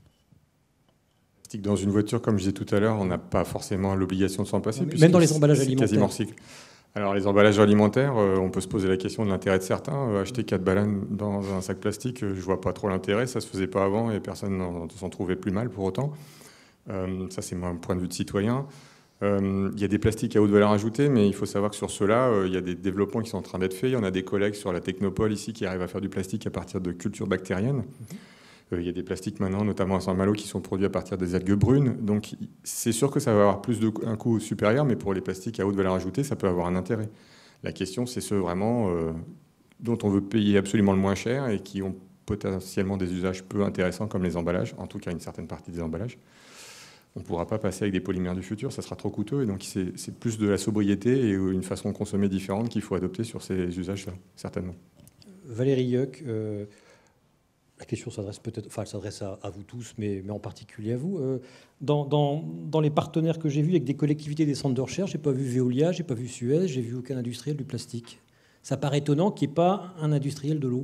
Dans une voiture, comme je disais tout à l'heure, on n'a pas forcément l'obligation de s'en passer. Même dans les emballages alimentaires. Quasiment recyclé. Alors les emballages alimentaires, on peut se poser la question de l'intérêt de certains. Acheter 4 bananes dans un sac plastique, je ne vois pas trop l'intérêt. Ça ne se faisait pas avant et personne ne s'en trouvait plus mal pour autant. Ça, c'est mon point de vue de citoyen. Il y a des plastiques à haute valeur ajoutée, mais il faut savoir que sur ceux-là, il y a des développements qui sont en train d'être faits. Il y en a des collègues sur la Technopole ici qui arrivent à faire du plastique à partir de cultures bactériennes. Il y a des plastiques maintenant, notamment à Saint-Malo, qui sont produits à partir des algues brunes. Donc c'est sûr que ça va avoir un coût supérieur, mais pour les plastiques à haute valeur ajoutée, ça peut avoir un intérêt. La question, c'est ceux vraiment dont on veut payer absolument le moins cher et qui ont potentiellement des usages peu intéressants comme les emballages, en tout cas une certaine partie des emballages. On ne pourra pas passer avec des polymères du futur, ça sera trop coûteux. Et donc c'est plus de la sobriété et une façon de consommer différente qu'il faut adopter sur ces usages-là, certainement. Valérie Yuck, la question s'adresse peut-être, enfin, elle s'adresse à vous tous, mais en particulier à vous. Dans les partenaires que j'ai vus avec des collectivités, des centres de recherche, j'ai pas vu Veolia, j'ai pas vu Suez, j'ai vu aucun industriel du plastique. Ça paraît étonnant qu'il n'y ait pas un industriel de l'eau.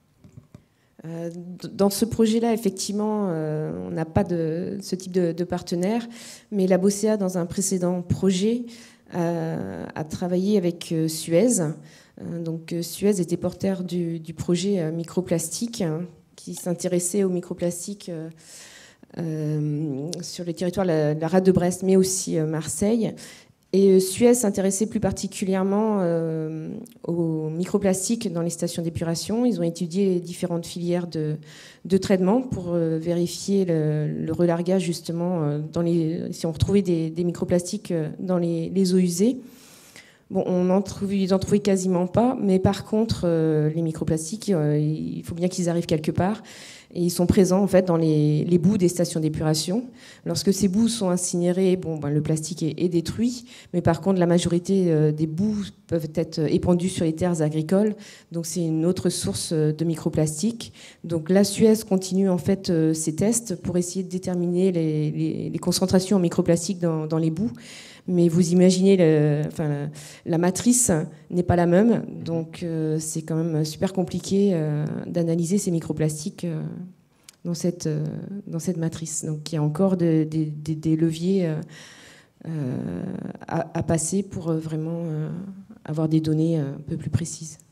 Dans ce projet-là, effectivement, on n'a pas de ce type de partenaire, mais la BOCEA, dans un précédent projet, a travaillé avec Suez. Donc Suez était porteur du projet microplastique, qui s'intéressait aux microplastiques sur les territoires de la rade de Brest, mais aussi Marseille. Et Suez s'intéressait plus particulièrement aux microplastiques dans les stations d'épuration. Ils ont étudié les différentes filières de traitement pour vérifier le relargage, justement, si on retrouvait des microplastiques dans les eaux usées. Bon, ils n'en trouvaient quasiment pas, mais par contre, les microplastiques, il faut bien qu'ils arrivent quelque part. Et ils sont présents en fait dans les boues des stations d'épuration. Lorsque ces boues sont incinérées, le plastique est détruit, mais par contre la majorité des boues peuvent être épandues sur les terres agricoles. Donc c'est une autre source de microplastiques. Donc la Suez continue en fait ses tests pour essayer de déterminer les concentrations en microplastiques dans les boues. Mais vous imaginez, la matrice n'est pas la même, donc c'est quand même super compliqué d'analyser ces microplastiques dans cette matrice. Donc il y a encore des leviers à passer pour vraiment avoir des données un peu plus précises.